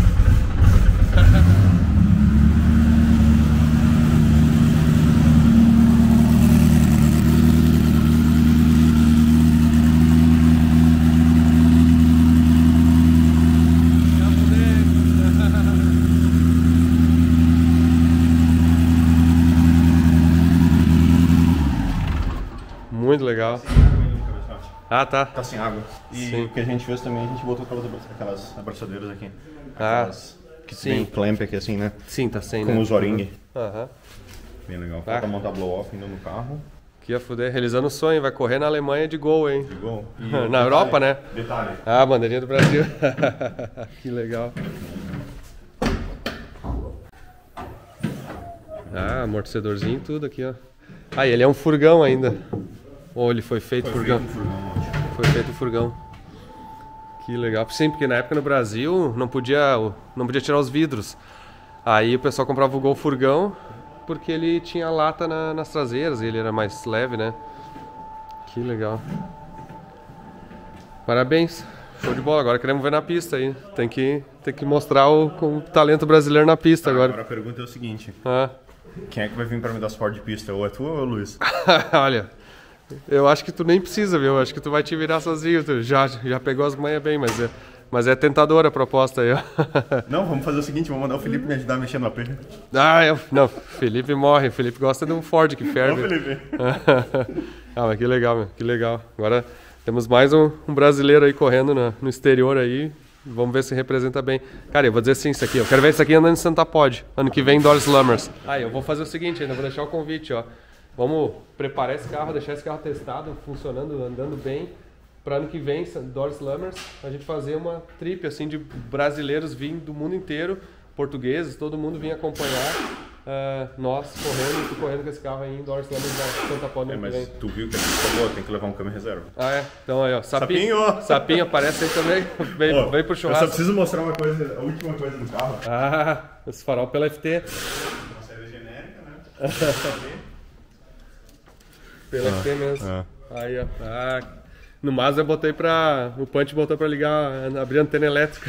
Muito legal. Ah, tá. Tá sem água. E Sim. o que a gente fez também, a gente botou aquelas, abra- aquelas abraçadeiras aqui. Ah, Aquelas que sim. tem clamp aqui assim, né? Sim, tá sem, Com né? os O-ring. Aham. Bem legal. Ah. Falta montar blow-off ainda no carro. Que ia fuder, realizando o sonho, vai correr na Alemanha de Gol, hein? Ligou. E Na detalhe- Europa, né? Detalhe. Ah, bandeirinha do Brasil. Que legal. Ah, amortecedorzinho e tudo aqui, ó. Ah, e ele é um furgão ainda. Ou ele foi feito Foi furgão? feito um furgão, acho. Foi feito furgão. Que legal. Sim, porque na época no Brasil não podia, não podia tirar os vidros. Aí o pessoal comprava o Gol furgão porque ele tinha lata na- nas traseiras e ele era mais leve, né? Que legal. Parabéns. Show de bola. Agora queremos ver na pista aí. Tem que, tem que mostrar o, o talento brasileiro na pista Tá, agora. agora a pergunta é o seguinte. Ah. Quem é que vai vir pra me dar suporte de pista? Ou é tu ou é o Luiz? Olha, eu acho que tu nem precisa, viu? Eu acho que tu vai te virar sozinho. Tu já, já pegou as manhas bem, mas é, mas é tentadora a proposta aí, ó. Não, vamos fazer o seguinte, vamos mandar o Felipe me ajudar a mexer no A P. Ah, eu, não, Felipe morre. Felipe gosta de um Ford que Ô, ferve. Felipe. Ah, mas que legal, meu, que legal. Agora temos mais um, um brasileiro aí correndo na- no exterior aí. Vamos ver se representa bem. Cara, eu vou dizer assim, isso aqui. Eu quero ver isso aqui andando em Santa Pod. Ano que vem, Doris Lammers. Ah, eu vou fazer o seguinte ainda, vou deixar o convite, ó. Vamos preparar esse carro, deixar esse carro testado, funcionando, andando bem. Para ano que vem, Doris Lammers, a gente fazer uma trip assim de brasileiros vindo do mundo inteiro, portugueses, todo mundo vinha acompanhar. Uh, nós correndo, tu correndo com esse carro aí em Doris Lammers da Santa Pod É, ano que mas vem. tu viu que a gente falou, tem que levar um câmera reserva. Ah, é? Então aí, ó. Sapinho. Sapinho! Sapinho aparece aí também. Vem, Ó, vem pro Eu só churrasco. preciso mostrar uma coisa, a última coisa do carro. Ah, esse farol pela F T. Uma série genérica, né? Pela F T mesmo. ah. Aí, ó. Ah, no Mazda eu botei pra. O Punch botou pra ligar, abrir a antena elétrica.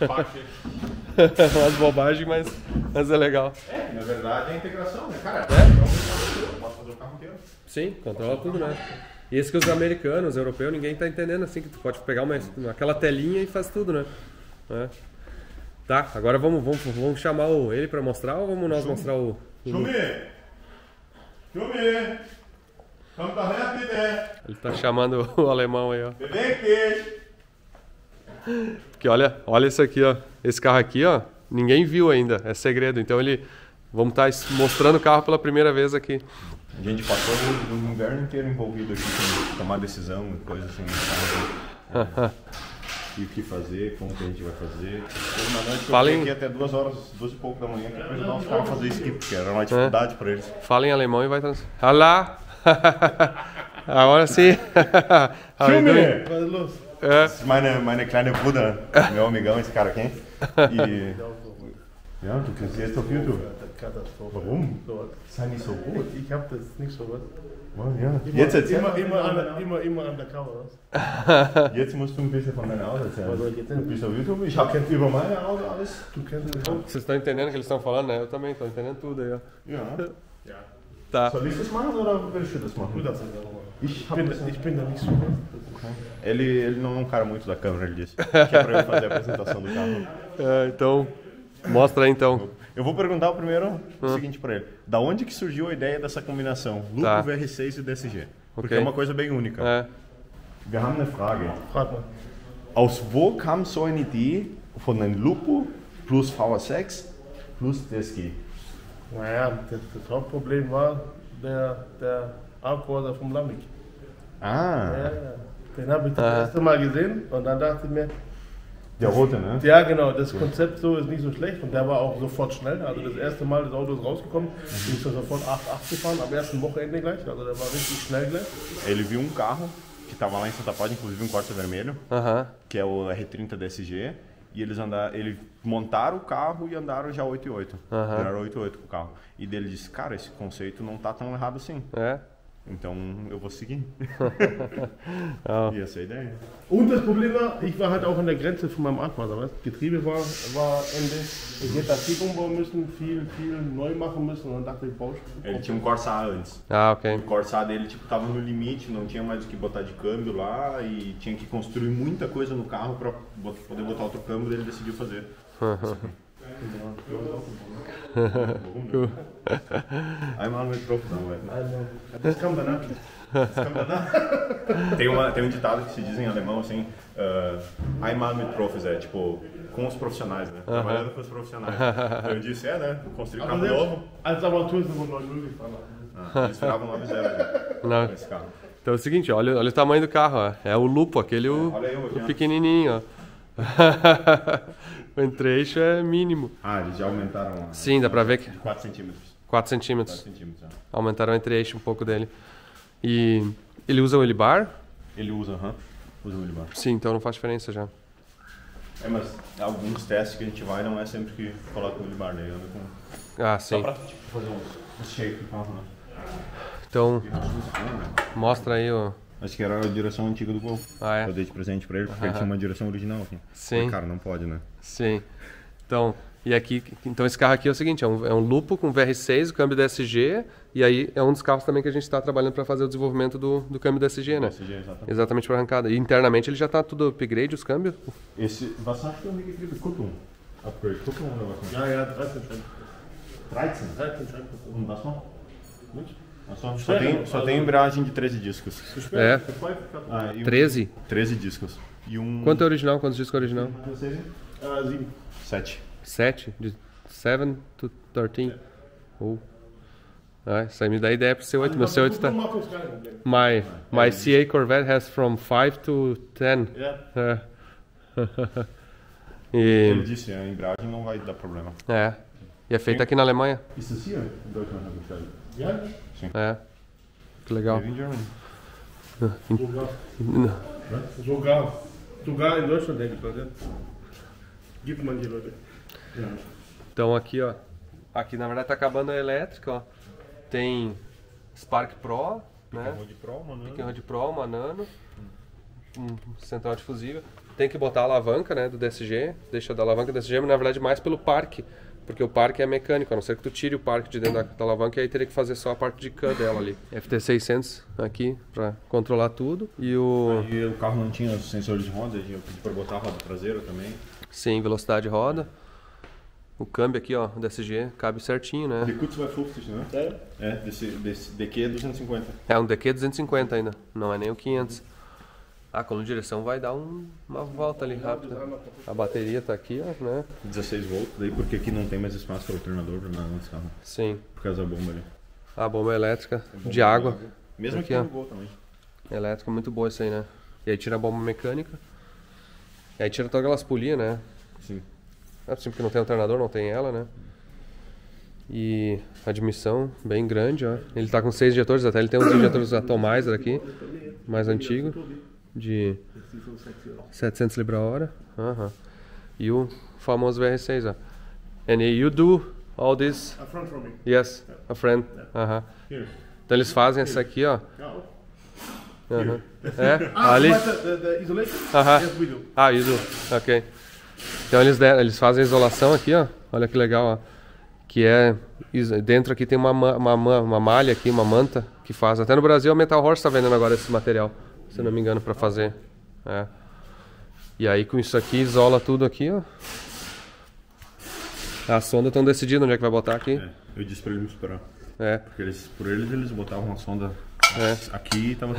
Umas bobagens, mas, mas é legal. É, na verdade é a integração, né, cara? É? Eu posso fazer o carro inteiro. Sim, controla tudo, né? E esse que os americanos, os europeus, ninguém tá entendendo assim, que tu pode pegar uma, aquela telinha e faz tudo, né? É. Tá, agora vamos, vamos, vamos chamar o, ele pra mostrar ou vamos nós mostrar o. o Chumi! Chumi! Vamos tá rápido, né? Ele tá chamando o alemão aí, ó. Bebê queijo! Porque olha, olha isso aqui, ó. Esse carro aqui, ó, ninguém viu ainda, é segredo. Então ele, vamos estar mostrando o carro pela primeira vez aqui. A gente passou o, o inverno inteiro envolvido aqui com tomar decisão e coisa assim. Sabe? E o que fazer, como que a gente vai fazer. Teve uma noite que eu Falem- fiquei aqui até duas horas, duas e pouco da manhã, que é pra ajudar os caras a fazer isso aqui, porque era uma dificuldade pra eles. Fala em alemão e vai trans... Olá! Agora sim! How you doing? Was ist los? É. Das ist meine, meine kleine Bruder, meu amigão, esse cara aqui. E... Ja, du kennst jetzt auf YouTube. Katastrophe. Warum? So, Sei nicht so gut. ich habe das nicht so was. Oh, ja. Immer, Jetzt erzähl immer, mal, immer, under, immer, immer undercover. Was? Jetzt musst du ein bisschen von deinem Auto erzählen. Was soll ich jetzt Du denn? bist auf YouTube, ich habe über meine Auto alles. Du kennst mich auch. Vocês estão entendendo o que eles estão falando, né? Eu também tô entendendo tudo aí, ó. Ja. Ja, Tá. Soll ich das machen oder willst du das du machen? darfst das auch machen. Ich Ich hab bin, das ich bin da nicht so was. Ele, ele não é um cara muito da câmera, ele disse. Que é pra eu fazer a apresentação do carro. É, então, mostra aí então. Eu vou perguntar o primeiro o seguinte pra ele. Da onde que surgiu a ideia dessa combinação? Lucro Tá. V R seis e D S G? Porque é uma coisa bem única. É. Wir haben eine Frage. Frag mal. Aus wo kam so eine Idee von einem Lupo plus V H sechs plus D S G? Naja, das, das Hauptproblem war der, der Armcorder vom Lambic. Ah, Ja, ja. Den habe ich das erste Mal gesehen und dann dachte ich mir, der rote, ne? ja genau, das Konzept so ist nicht so schlecht und der war auch sofort schnell. Also das erste Mal das Auto ist rausgekommen, ich ist sofort acht acht gefahren, am ersten Wochenende gleich, also der war richtig schnell gleich. Ele viu um carro que estava lá em Santa Pod, inclusive um Corsa vermelho, Aham. que é o R trinta D S G, e eles andaram, eles montaram o carro e andaram já oito e oito. Aham. Viraram oito e oito com o carro. E dele disse, cara, esse conceito não tá tão errado assim. É. Então eu vou seguir. Ja. E essa é a ideia. Und das Problem war, ich war halt auch an der Grenze von meinem Armcorder, weißt? Getriebe war, war Ende, ich hätte das Sieg umbauen müssen, viel, viel neu machen müssen und dann dachte ich, baue ich. Ele tinha um Corsa A antes. Ah, ok. O Corsa dele tipo tava no limite, não tinha mais o que botar de câmbio lá e tinha que construir muita coisa no carro para poder botar outro câmbio, ele decidiu fazer. Einmal mit Prof arbeiten. Das kam danach. Tem, uma, tem um ditado que se diz em alemão assim, uh, Einmal mit Profis, é tipo, com os profissionais, né? Trabalhando com os profissionais. Eu disse, é, né? Construir um carro novo. Als Amateur sind wir neun null gefahren. Ah, eles viravam nove zero né, Não. com esse carro. Então é o seguinte, olha, olha o tamanho do carro, ó. É o Lupo, aquele o, Olha eu aqui, o ó. pequenininho, ó. O entre-eixo é mínimo. Ah, eles já aumentaram a... Sim, dá pra ver que quatro centímetros. quatro centímetros. quatro centímetros, é. Aumentaram o entre-eixo um pouco dele. E ele usa o helibar? Ele usa, aham. Usa o Milibar. Sim, então não faz diferença já. É, mas alguns testes que a gente vai não é sempre que coloca o Milibar, né? Anda com... Ah, Só sim. pra tipo, fazer um, um shape do carro, né? Então, mostra aí o... Acho que era a direção antiga do Gol. Ah, é? Eu dei de presente pra ele, porque ele tinha uma direção original aqui. Sim. Falei, cara, não pode, né? Sim. Então, e aqui, então esse carro aqui é o seguinte, é um, é um Lupo com V R seis, o câmbio D S G, e aí é um dos carros também que a gente está trabalhando para fazer o desenvolvimento do, do câmbio D S G, né? D S G, exatamente. Exatamente para arrancada. E internamente ele já está tudo upgrade, os câmbios. Esse, was hast du mitgekriegt? Kupplung. Upgrade, Kupplung oder was? Ja, ja, dreizehn Scheiben. dreizehn? dreizehn Scheiben. Und was noch? Nicht? Ah, Só, só, tem, só tem embreagem de treze discos. É, Ah, e um- treze. treze discos. E um... Quanto é o original? Quantos discos é o original? Ah, sieben. sete. sete? De sete to treze? Oh. Ah, isso aí me dá ideia pro C oito. Meu C oito tá... Kupplung macht uns kein Problem. My, my C A Corvette has from five to ten. Ja. É. Ele E, disse, a embreagem não vai dar problema. é. E é feito aqui na Alemanha. Ist das hier in Deutschland hergestellt? Ja, É. Que legal. Made in Germany. sogar. Sogar. Sogar in Deutschland, denke ich mal. Ja. Gibt manche Leute. Ja. Então aqui, ó. Aqui na verdade tá acabando a elétrica, ó. Tem Spark Pro, né? de Pro, mano. Pequeno Road Pro, uma Nano. Um central de fusível. Tem que botar a alavanca, né, do D S G. Deixa da alavanca do D S G, mas na verdade mais pelo parque. Porque o parque é mecânico, a não ser que tu tire o parque de dentro da, da alavanca e aí teria que fazer só a parte de C A dela ali. F T seiscentos aqui pra controlar tudo. E o... E o carro não tinha sensores de roda, eu pedi pra botar a roda traseira também. Sim, velocidade roda. O câmbio aqui, ó, o D S G, cabe certinho, né? D Q duzentos e cinquenta, né? É. É, desse, desse D Q duzentos e cinquenta. É um D Q duzentos e cinquenta ainda, não é nem o quinhentos. Ah, coluna de direção vai dar um, uma volta ali rápida. A bateria tá aqui, ó, né? dezesseis volts, daí porque aqui não tem mais espaço para o alternador nesse carro. Sim. Por causa da bomba ali. A bomba elétrica de água. Mesmo Aqui, aqui ó. no Gol também. Elétrica, muito boa isso aí, né? E aí tira a bomba mecânica. E aí tira todas aquelas polias, né? Sim. É assim, porque não tem alternador, não tem ela, né? E a admissão bem grande, ó. Ele tá com seis injetores, até ele tem uns injetores atomizer aqui, mais antigo, de setecentos libras a hora. Aham. E o famoso V R seis, ó. And you do all this? A front from me. Yes, a friend. Aham. Here. Então eles fazem essa aqui, ó. Ja, auch. Aham. É, Ah, ali. du meinst the, the isolation? Aham. Yes, we do. Ah, you do. Ok. Então eles, deram, eles fazem a isolação aqui, ó. Olha que legal, ó. Que é... is- Dentro aqui tem uma, ma- uma, ma- uma malha aqui, uma manta, que faz. Até no Brasil a Metal Horse tá vendendo agora esse material, se eu não me engano, pra fazer. É. E aí com isso aqui isola tudo aqui, ó. A sonda estão decidindo onde é que vai botar aqui. É, eu disse pra ele me esperar. É. Porque eles, por eles, eles botavam a sonda É. Aqui estamos...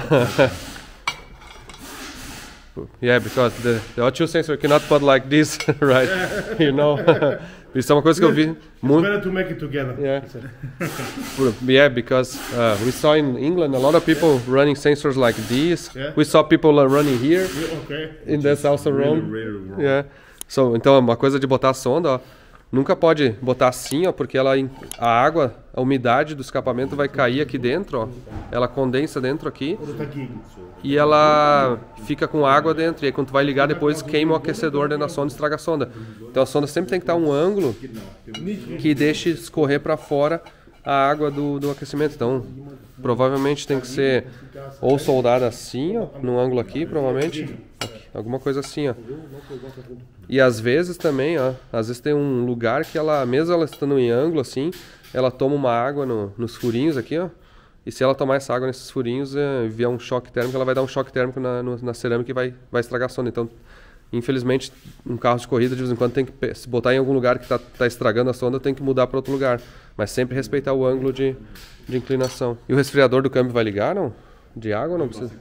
Yeah, because the, the O two sensor cannot put like this, right? You know? Isso é uma coisa que eu vi It's muito. better to make it together. Yeah. Yeah, because uh, we saw in England a lot of people running sensors like these. Yeah. We saw people uh, running here, Yeah, okay. and that's also wrong. really wrong. Yeah. So, então, uma coisa de botar a sonda, ó, nunca pode botar assim, ó, porque ela, a água, a umidade do escapamento vai cair aqui dentro, ó. Ela condensa dentro aqui Oder dagegen. e ela fica com água dentro. E aí quando tu vai ligar depois queima o aquecedor dentro da sonda e estraga a sonda. Então a sonda sempre tem que estar um ângulo que deixe escorrer para fora a água do, do aquecimento. Então provavelmente tem que ser ou soldada assim, ó, num ângulo aqui, provavelmente. Aqui, alguma coisa assim, ó. E às vezes também, ó, às vezes tem um lugar que ela, mesmo ela estando em ângulo assim, ela toma uma água no, nos furinhos aqui, ó. E se ela tomar essa água nesses furinhos e vier um choque térmico, ela vai dar um choque térmico na, no, na cerâmica e vai, vai estragar a sonda. Então, infelizmente, um carro de corrida de vez em quando tem que se botar em algum lugar que está tá estragando a sonda, tem que mudar para outro lugar. Mas sempre respeitar o ângulo de, de inclinação. E o resfriador do câmbio vai ligar, não? De água não precisa?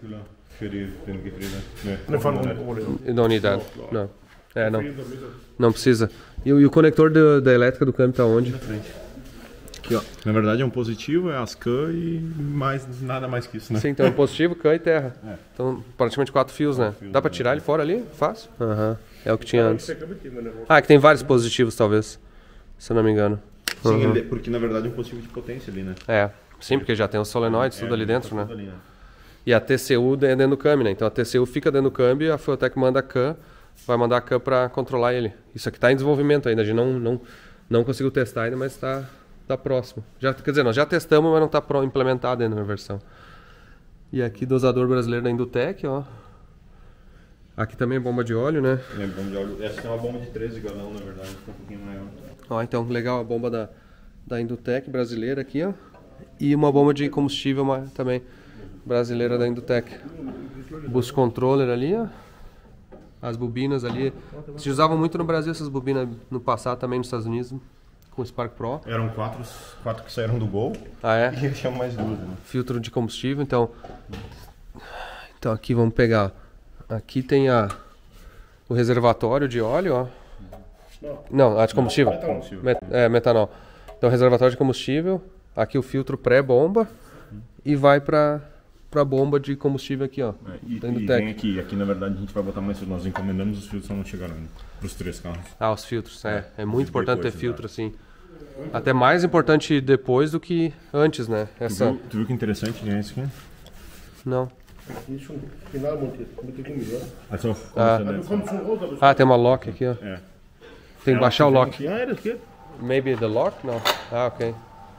Ne, van onder. You don't need that. Não. É, não. Não precisa. E, o- e o conector do- da elétrica do câmbio está onde? Aqui, ó. Na verdade é um positivo, é as C A e mais, nada mais que isso, né? Sim, então é positivo, cã e terra. É. Então, praticamente quatro fios, né? fios, Dá pra né? tirar ele fora ali? Fácil? Aham. É o que tinha antes. Stecker mitnehmen, wenn du Ah, que tem vários positivos, talvez. Se eu não me engano. Sim, Uhum. ele- porque na verdade é um positivo de potência ali, né? É, sim, porque já tem os solenoides, tudo ali dentro, né? Tudo ali, né? E a T C U é dentro do câmbio, né? Então a T C U fica dentro do câmbio e a Fueltec manda a C A, vai mandar a C A pra controlar ele. Isso aqui tá em desenvolvimento ainda, a gente não, não, não conseguiu testar ainda, mas tá, tá próximo. Já, quer dizer, nós já testamos, mas não tá pro- implementado ainda na versão. E aqui dosador brasileiro da Indutec, ó. Aqui também é bomba de óleo, né? É, bomba de óleo. Essa tem uma bomba de treze galão, na verdade, fica um pouquinho maior. Ó, então legal a bomba da, da Indutec brasileira aqui, ó. E uma bomba de combustível ma- também brasileira da Indutec. Boost controller ali, ó. As bobinas ali. Se usavam muito no Brasil essas bobinas no passado também nos Estados Unidos com o Spark Pro. Eram quatro, quatro que saíram do Gol Ah, é? e tinha mais duas, né? Filtro de combustível, então. Então aqui vamos pegar. Aqui tem a o reservatório de óleo, ó. Não, a de combustível. Met, é, metanol. Então reservatório de combustível, aqui o filtro pré-bomba e vai para para bomba de combustível aqui, ó. É, e, da e Indutec. vem aqui, aqui na verdade a gente vai botar mais, nós encomendamos, os filtros não chegaram ainda, pros três carros. Ah, os filtros, é. É muito Depois, importante ter exato. filtro assim. Até mais importante depois do que antes, né? Tu Essa viu, tu viu que interessante é esse aqui? não. Die ist schon final montiert, mit dem Gummi, oder? Also, Ah. Also kommt von Rosa bis Ah, tem uma lock aqui, ó. É. Tem que baixar o lock. Ja, das geht. Maybe the lock? Não. Ah, ok.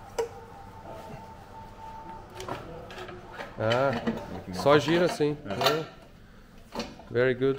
Ah, só gira assim. É. Very good.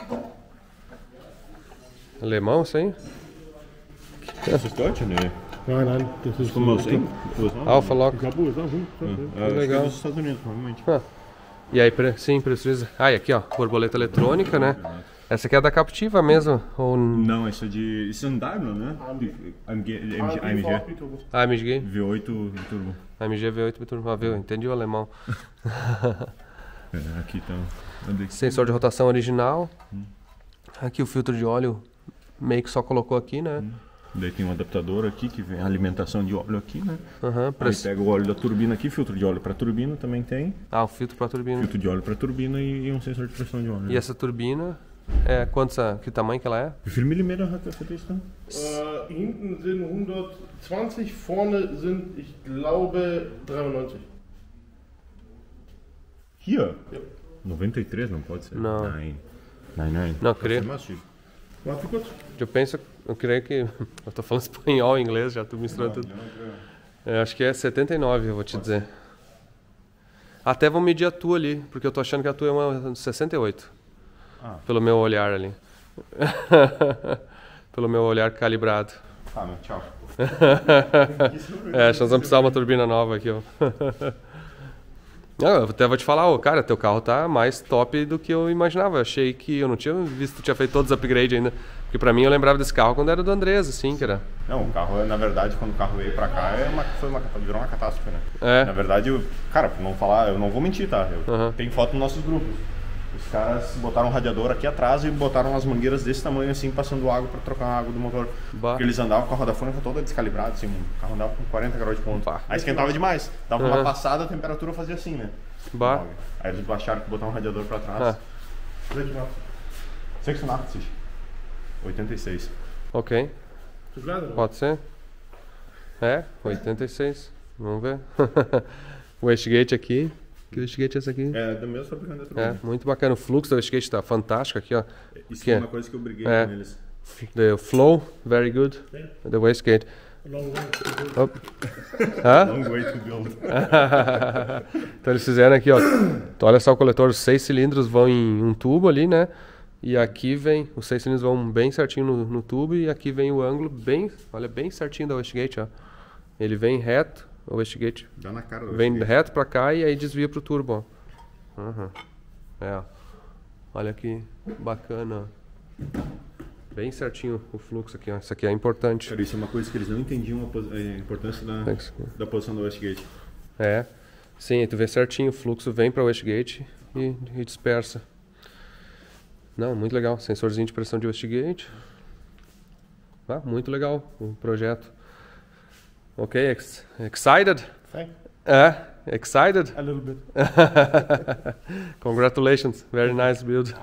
Alemão, isso aí? Das ist Deutsch, ne? Nein, nein, das ist Como aus Eng- U S A? Alpha Lock. Ich glaube, U S A, hm? É, acho que legal. é dos Estados Unidos, provavelmente. Ah. E aí, pre- sim, precisa. Ah, e aqui, ó, borboleta eletrônica, né? Essa aqui é da Captiva mesmo. Ou Não, isso é de. Isso é um Daimler, né? A M G, A M G. A M G? V oito de turbo. A M G V oito biturbo. Ah, viu? Entendi o alemão. É, aqui tá. Sensor de rotação original. Aqui o filtro de óleo meio que só colocou aqui, né? Daí tem um adaptador aqui que vem a alimentação de óleo aqui, né? Aham, Aí press- pega o óleo da turbina aqui, filtro de óleo para turbina também tem, Ah, o filtro para turbina. filtro de óleo para turbina e, e um sensor de pressão de óleo. E essa turbina, é, quantos, a- que tamanho que ela é? Wie viel Millimeter hat das Testen? Äh, hinten sind hundertzwanzig, vorne sind, ich glaube, dreiundneunzig. Hier? Ja. noventa e três não pode ser? Não. Nein. Nein, nein. Não, Das creio. ist massiv. Warte kurz. Eu penso, eu creio que. Eu tô falando espanhol e inglês, já tô misturando tudo. É, acho que é setenta e nove, eu vou te dizer. Até vou medir a tua ali, porque eu tô achando que a tua é uma sessenta e oito. Ah. Pelo meu olhar ali. Pelo meu olhar calibrado. Ah, meu, tchau. É, acho que nós vamos precisar de uma turbina nova aqui, ó. Eu até vou te falar, ô, cara, teu carro tá mais top do que eu imaginava. Eu achei que eu não tinha visto que tinha feito todos os upgrades ainda. Porque pra mim eu lembrava desse carro quando era do Andrés, assim, que era... Não, o carro, na verdade, quando o carro veio pra cá, é uma, foi uma, virou uma catástrofe, né? É. Na verdade, eu, cara, pra não falar, eu não vou mentir, tá? Eu Uhum. tenho foto nos nossos grupos. Os caras botaram um radiador aqui atrás e botaram umas mangueiras desse tamanho, assim, passando água pra trocar a água do motor. Bah. Porque eles andavam com a roda fônica toda descalibrada, assim, o carro andava com quarenta graus de ponto. Bah. Aí esquentava demais. Dava Uhum. uma passada, a temperatura fazia assim, né? Bah. Aí eles baixaram que botar um radiador pra trás. Ah. sechsundachtzig. oitenta e seis. Ok, Zu klein, oder? pode ser. É, oitenta e seis. Vamos ver. O wastegate aqui. Que wastegate é esse aqui? É, do mesmo fabricante da É, Truman. muito bacana. O fluxo do wastegate tá fantástico aqui, ó. Isso que é é? uma coisa que eu briguei É. com eles. The flow, very good. The wastegate. Long way. Op. Hã? Long way to build. Então eles fizeram aqui, ó. Então olha só o coletor, os seis cilindros vão em um tubo ali, né? E aqui vem, os seis cilindros vão bem certinho no, no tubo e aqui vem o ângulo bem, olha, bem certinho da wastegate, ó. Ele vem reto, o wastegate Dá na cara do vem wastegate. reto pra cá e aí desvia pro turbo, ó. Uhum. É, ó. Olha que bacana, ó. Bem certinho o fluxo aqui, ó. Isso aqui é importante. Cara, isso é uma coisa que eles não entendiam a, pos- a importância da, Thanks. da posição do wastegate. É, sim, tu vê certinho, o fluxo vem para o wastegate e, e dispersa. Não, muito legal, sensorzinho de pressão de wastegate. Ah, muito legal o projeto. Ok, ex excited? Thank É, excited? A little bit. Congratulations, very nice build.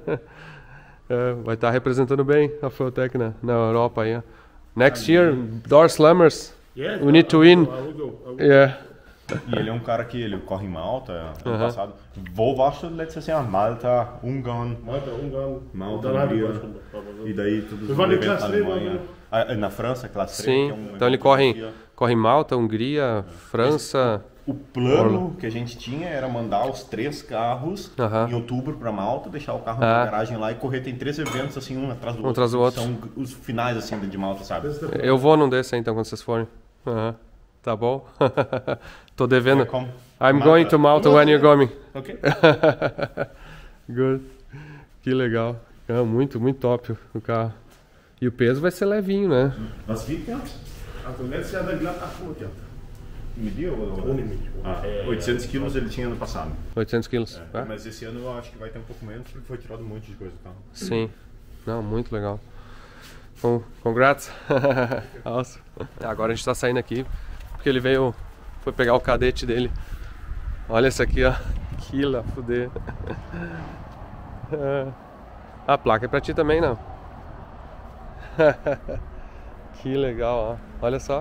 É, vai estar representando bem a Fueltech na, na Europa aí. Ó. Next year, door slammers. Yes, We need I- to I win. will go, I will go. I will go. Yeah. E ele é um cara que ele corre em Malta, ano Aham. passado. Wo warst du letztes Jahr? Malta, Ungarn, Malta, Ungarn. Malta, Und dann habe ich Hungria. Deutschland noch. Aber so. E daí tudo Wir waren in evento na Classe três, Alemanha. né? Ah, na França, classe três, Sim, que é um então ele evento corre, que- corre em Malta, Hungria, França. O plano que a gente tinha era mandar os três carros Aham. em outubro para Malta, deixar o carro Ah. na garagem lá e correr. Tem três eventos assim, um atrás do Um outro. atrás do outro. São os finais assim de Malta, sabe? Eu vou num desse aí, então, quando vocês forem. Aham. Tá bom? Tô devendo. Como? I'm Malta. going to Malta when you're going. Ok. Good. Que legal. É, muito, muito top o carro. E o peso vai ser levinho, né? Was wiegt er? Also letztes Jahr hat er glatt achthundert gehabt. Mediu? ou- Ohne mich. Ah, oitocentos quilos ele tinha ano passado. oitocentos quilos. É, É? mas esse ano eu acho que vai ter um pouco menos porque foi tirado um monte de coisa do carro. Sim. Não, muito legal. Bom, congrats. Awesome. Agora a gente tá saindo aqui porque ele veio, foi pegar o cadete dele. Olha esse aqui, ó. Que lá, fuder. É. A placa é pra ti também, não? Que legal, ó. Olha só.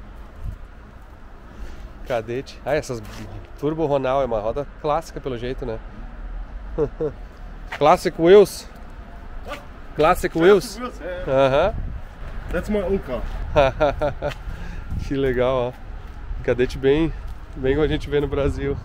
Cadete. Ah, essas Turbo Ronal é uma roda clássica pelo jeito, né? Classic Wheels. Classic Wheels. Aham. That's my old car. Que legal, ó. Cadete bem, bem como a gente vê no Brasil.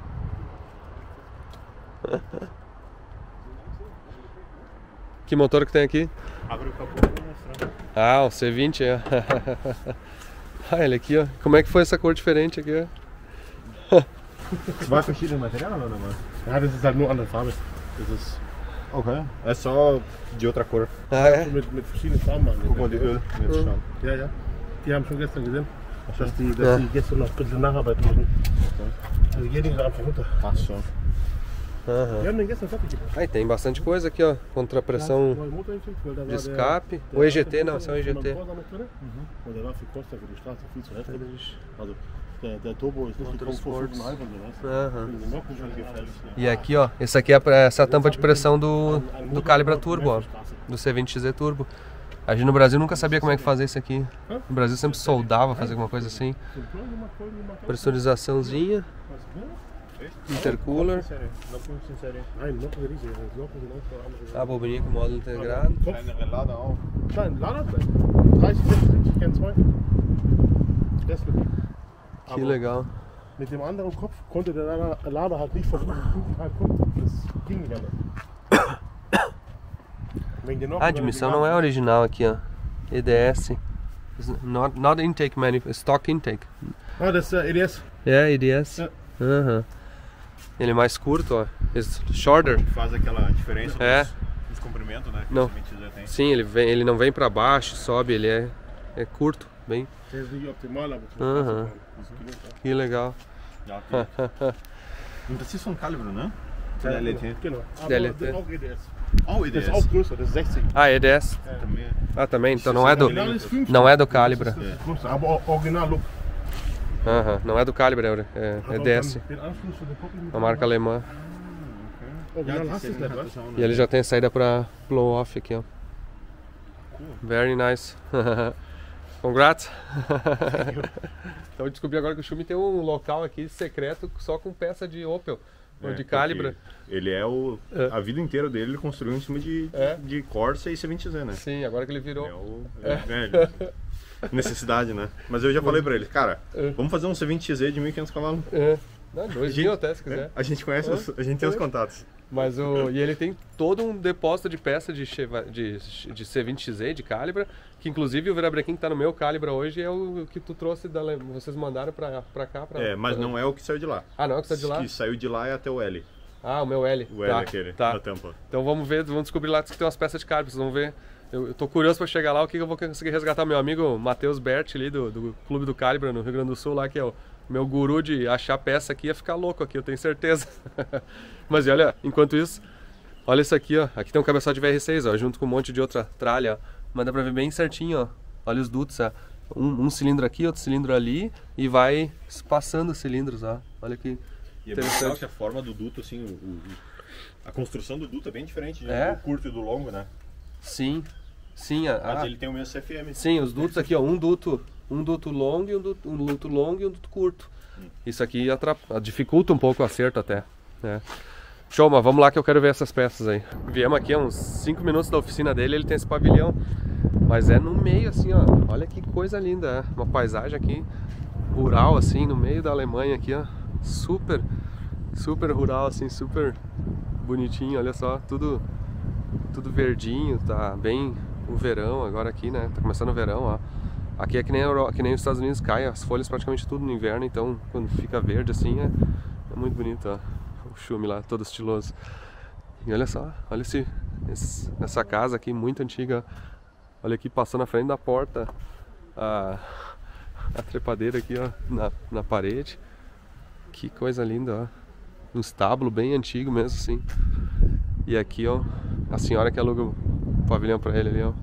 Que motor que tem aqui? Abre o capô e vou mostrar. Ah, o C vinte, é. Ah, ele aqui, ó. Como é que foi essa cor diferente aqui, ó? Zwei verschiedene Materialien oder was? Ja, das ist halt nur andere Farbe. Das ist Ok. É só de outra cor. Ah, é? mit, mit verschiedenen Farben Guck mal, machen. die Öl. Jetzt schauen. Ja, ja. Die haben schon gestern gesehen, dass die, dass Ja. die gestern noch ein bisschen Nacharbeit machen. Also gehen die einfach runter. Ach so. Aham. Wir haben den gestern fertig gemacht. Aí tem bastante coisa aqui, ó. Contrapressão Neue Motorenchen, weil da war de der- escape. der O E G T, alte não, esse é o E G Motor T. mit dem Corsa noch drin. Und der war für Costa für die Straße viel zu heftig. Also der, der Turbo ist nicht gekommen vor Motorsports. fünfeinhalb und so, weißt du? Aham. Wegen den Nocken schon gefällt. E aqui, ó, esse aqui é pra- essa é a tampa de pressão do, do Calibra Turbo, ó, do C vinte X Z Turbo. A gente no Brasil nunca sabia como é que fazer isso aqui. No Brasil sempre soldava, fazia alguma coisa assim. Pressurizaçãozinha, intercooler, Nein, Nocken sind nicht so. Nocken sind auch so andere. a bobininha com módulo integrado. Kopf, Kleinere Lader auch. klein, Lader dreißig, sechsundsechzig, Kern zwei. Das ist wirklich. Que Aber legal. mit dem anderen Kopf konnte der Lader, Lader halt nicht vom guten Teil kommen. Das ging nicht anders. Wegen den Nocken, A admissão não é original aqui, ó. E D S. It's Not, not intake manif stock intake. Ah, das ist äh, E D S. É, E D S. É. Aham. Ele é mais curto, ó. It's shorter. Faz aquela diferença É. dos, dos comprimentos, né? Que Não. o C vinte Z tem. Sim, ele, vem, ele não vem pra baixo, sobe, ele é, é curto, bem. Der ist nicht optimal, aber zum Aha. Fahrzeug ist genug, ja. Que legal. Ja, okay. Und das ist so ein Calibro, ne? Der Ja, L E T. Genau. Aber Der L E T. das ist auch E D S. Oh, E D Das S. ist auch größer, das ist sechzig. Ah, E D S. Também. Ah, também? Então não é do, Original ist fünfzig. não é do Calibra. Das ist größer, aber o- original Look. Aham, não é do Calibra, é, é Hat E auch D S. dann den Anschluss für den Koppel mit Uma marca alemã. Original hast du es nicht, was? E ele já tem saída pra blow-off aqui, ó. Very nice. Congrats. Então eu descobri agora que o Schumi tem um local aqui secreto só com peça de Opel, ou É, de Calibra. porque Ele é o. É. A vida inteira dele ele construiu em cima de, É. de Corsa e C vinte Z, né? Sim, agora que ele virou. É o. É, velho. Necessidade, né? Mas eu já falei pra ele, cara, É. vamos fazer um C vinte Z de mil e quinhentos cavalos. É. Não, dois A gente- mil até, se quiser. É, a gente conhece, os- a gente tem os contatos. Mas o. E ele tem todo um depósito de peça de, Cheva- de, de C vinte Z, de Calibra, que inclusive o virabrequim que tá no meu Calibra hoje é o que tu trouxe, da, Le- vocês mandaram pra, pra cá. Pra, É, mas pra- não é o que saiu de lá. Ah, não é o que tá de lá? O que saiu de lá é até o L. Ah, o meu L. O L tá, aquele, tá. da tampa. Então vamos ver, vamos descobrir lá que tem umas peças de Calibra, vocês vão ver. Eu, eu tô curioso pra chegar lá, o que, que eu vou conseguir resgatar. Meu amigo Matheus Bert ali do, do Clube do Calibra no Rio Grande do Sul, lá que é o meu guru de achar peça aqui, ia ficar louco aqui, eu tenho certeza. Mas e olha, enquanto isso, olha isso aqui, ó. Aqui tem um cabeçote de V R seis, ó, junto com um monte de outra tralha, ó. Mas dá pra ver bem certinho, ó. Olha os dutos, ó. Um, um cilindro aqui, outro cilindro ali, e vai passando os cilindros, ó. Olha que E é bem legal interessante. que a forma do duto, assim, o, o- a construção do duto é bem diferente É? do curto e do longo, né? Sim, sim, a, Mas a- ele tem o mesmo C F M. sim, os dutos aqui, ó, um duto, um duto longo e um duto, um duto longo e um duto curto. Isso aqui atrapa- dificulta um pouco o acerto até, né? Show, mas vamos lá que eu quero ver essas peças aí. Viemos aqui a uns cinco minutos da oficina dele, ele tem esse pavilhão, mas é no meio assim, ó. Olha que coisa linda, é uma paisagem aqui rural assim, no meio da Alemanha aqui, ó. Super, super rural assim, super bonitinho, olha só, tudo tudo verdinho, tá bem o verão agora aqui, né? Tá começando o verão, ó. Aqui é que nem, a Euro... que nem os Estados Unidos, cai as folhas praticamente tudo no inverno, então quando fica verde assim é, é muito bonito, ó. O chume lá, todo estiloso. E olha só, olha esse, esse- essa casa aqui muito antiga. Olha aqui passando na frente da porta a, a trepadeira aqui, ó, na, na parede. Que coisa linda, ó. Um estábulo bem antigo mesmo, assim. E aqui, ó, a senhora que aluga o pavilhão pra ele ali, ó.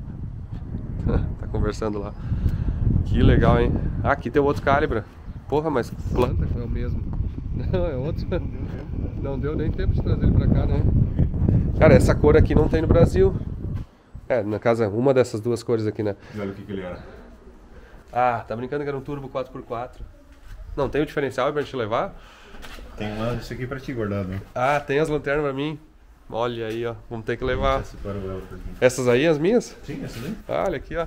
Tá conversando lá. Que legal, hein? Ah, aqui tem o outro Calibra. Porra, mas planta é o mesmo. Não, é outro. Não deu nem tempo de trazer ele pra cá, né? Cara, essa cor aqui não tem no Brasil. É, na casa, uma dessas duas cores aqui, né? E olha o que, que ele era. Ah, tá brincando que era um turbo quatro por quatro. Não, tem o diferencial pra gente levar? Tem uma desse aqui pra ti guardado, né? Ah, tem as lanternas pra mim. Olha aí, ó. Vamos ter que levar. Essa para o Elton aqui. Essas aí, as minhas? Sim, essa daí. Ah, olha aqui, ó.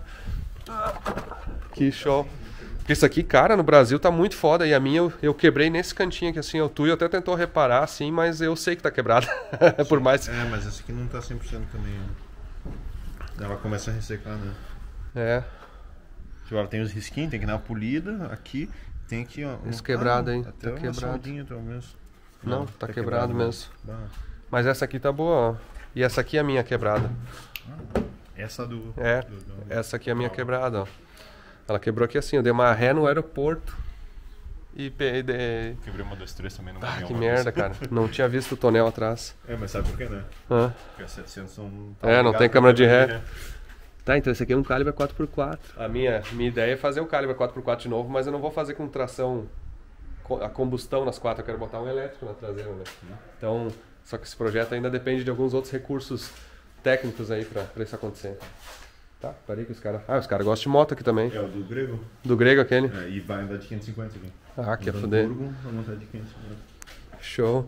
Que show. Porque isso aqui, cara, no Brasil tá muito foda. E a minha eu, eu quebrei nesse cantinho aqui, assim. O Tui até tentou reparar, assim, mas eu sei que tá quebrada. Por mais. É, mas essa aqui não tá cem por cento também, né? Ela começa a ressecar, né? É. Tipo, ela tem os risquinhos, tem que dar uma polida aqui. Tem aqui, ó. Esse um- quebrado ah, aí, Até tá uma quebrado. soldinha, pelo menos. Não, tá quebrado mesmo. Bah. Mas essa aqui tá boa, ó. E essa aqui é a minha quebrada. Essa do. É, do- do- essa aqui é a minha quebrada, ó. Ela quebrou aqui assim, eu dei uma ré no aeroporto. E pe- de... Quebrei uma das três também no Ah, caminhão que uma merda, vez. cara. Não tinha visto o tonel atrás. É, mas sabe por quê, né? Hã? Porque a setecentos não É, não ligado tem pra câmera de câmera ré. Tá, então esse aqui é um Calibra quatro por quatro. A minha, minha ideia é fazer o Calibra quatro por quatro de novo, mas eu não vou fazer com tração, co- a combustão nas quatro, eu quero botar um elétrico na traseira, né? Então, só que esse projeto ainda depende de alguns outros recursos técnicos aí pra, pra isso acontecer. Tá, parei que os caras... Ah, os caras gostam de moto aqui também. É o do grego. Do grego aquele. É, e vai andar de quinhentos e cinquenta aqui. Ah, que é Do fuder. Hamburgo, vai montar de quinhentos e cinquenta. Show.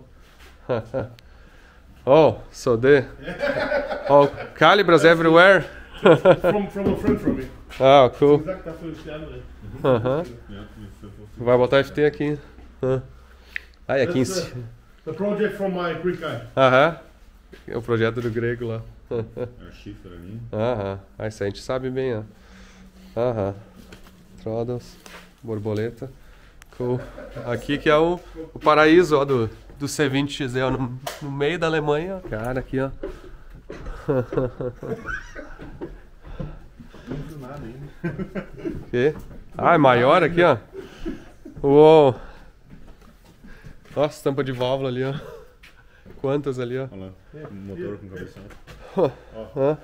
Oh, so the... Oh, Calibras everywhere. From, from a friend from me. Ah, cool. Exakt dafür ist die andere. Aham. Ja, isso é Vai botar F T aqui. Ah, ah, e aqui em That's cima. the, the project from my Greek guy. Aham. É o projeto do grego lá. É o chifre ali. Aham. Ah, isso a gente sabe bem, ó. Aham. Throttle, borboleta. Cool. Aqui que é o, o paraíso ó, do, do C vinte X E, ó, no, no meio da Alemanha. Cara, aqui ó. Que? Ah, é maior aqui ó. Uou. Nossa, tampa de válvula ali ó. Quantas ali ó. Olha lá, motor com cabeção. Oh.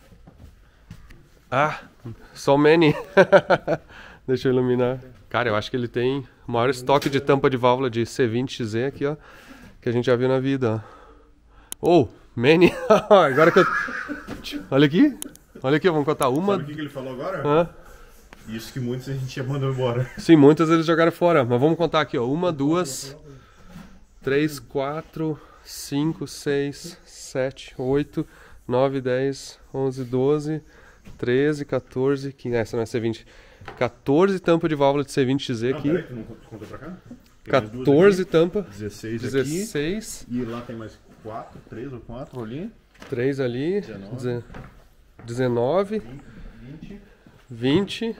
Ah, so many. Deixa eu iluminar. Cara, eu acho que ele tem o maior estoque de tampa de válvula de C vinte X E aqui, ó. Que a gente já viu na vida, ó. Oh, many. Agora que eu... Olha aqui. Olha aqui, vamos contar uma... Sabe o que ele falou agora? Ah. Isso que muitos a gente já mandou embora. Sim, muitas eles jogaram fora. Mas vamos contar aqui, ó. Uma, duas, três, quatro, cinco, seis, sete, oito, nove, dez, onze, doze, treze, quatorze, quinze... Essa não é C vinte. quatorze tampas de válvula de C vinte X E aqui. Não, peraí, tu não contou pra cá? quatorze tampas. dezesseis, dezesseis. Aqui. E lá tem mais quatro, três ou quatro ali. três ali. dezenove. dezenove. vinte. vinte.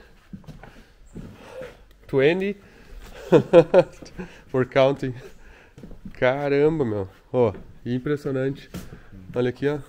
vinte. For counting. Caramba, meu. Ó, impressionante. Olha aqui, ó.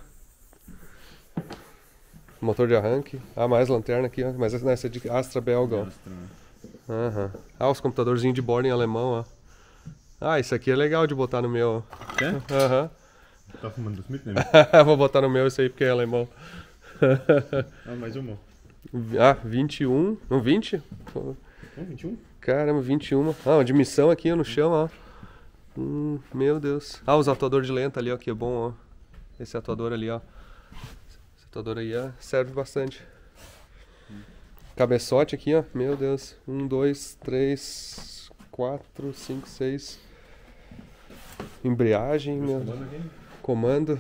Motor de arranque. Ah, mais lanterna aqui, ó. Mas essa, essa é de Astra belga, ó. Aham. Ah, os computadorzinhos de bordo em alemão, ó. Ah, isso aqui é legal de botar no meu, ó. Quer? Aham. Tá fumando do Smith, né? Vou botar no meu isso aí porque é alemão. Ah, mais uma. Ah, vinte e um. Não, vinte? Não, vinte e um? Caramba, vinte e um. Ah, uma de missão aqui no chão, ó. Hum, meu Deus. Ah, os atuadores de lenta ali, ó, que é bom, ó. Esse atuador ali, ó. Esse atuador aí, ó, serve bastante. Cabeçote aqui, ó. Meu Deus. Um, dois, três, quatro, cinco, seis. Embreagem, meu. Comando.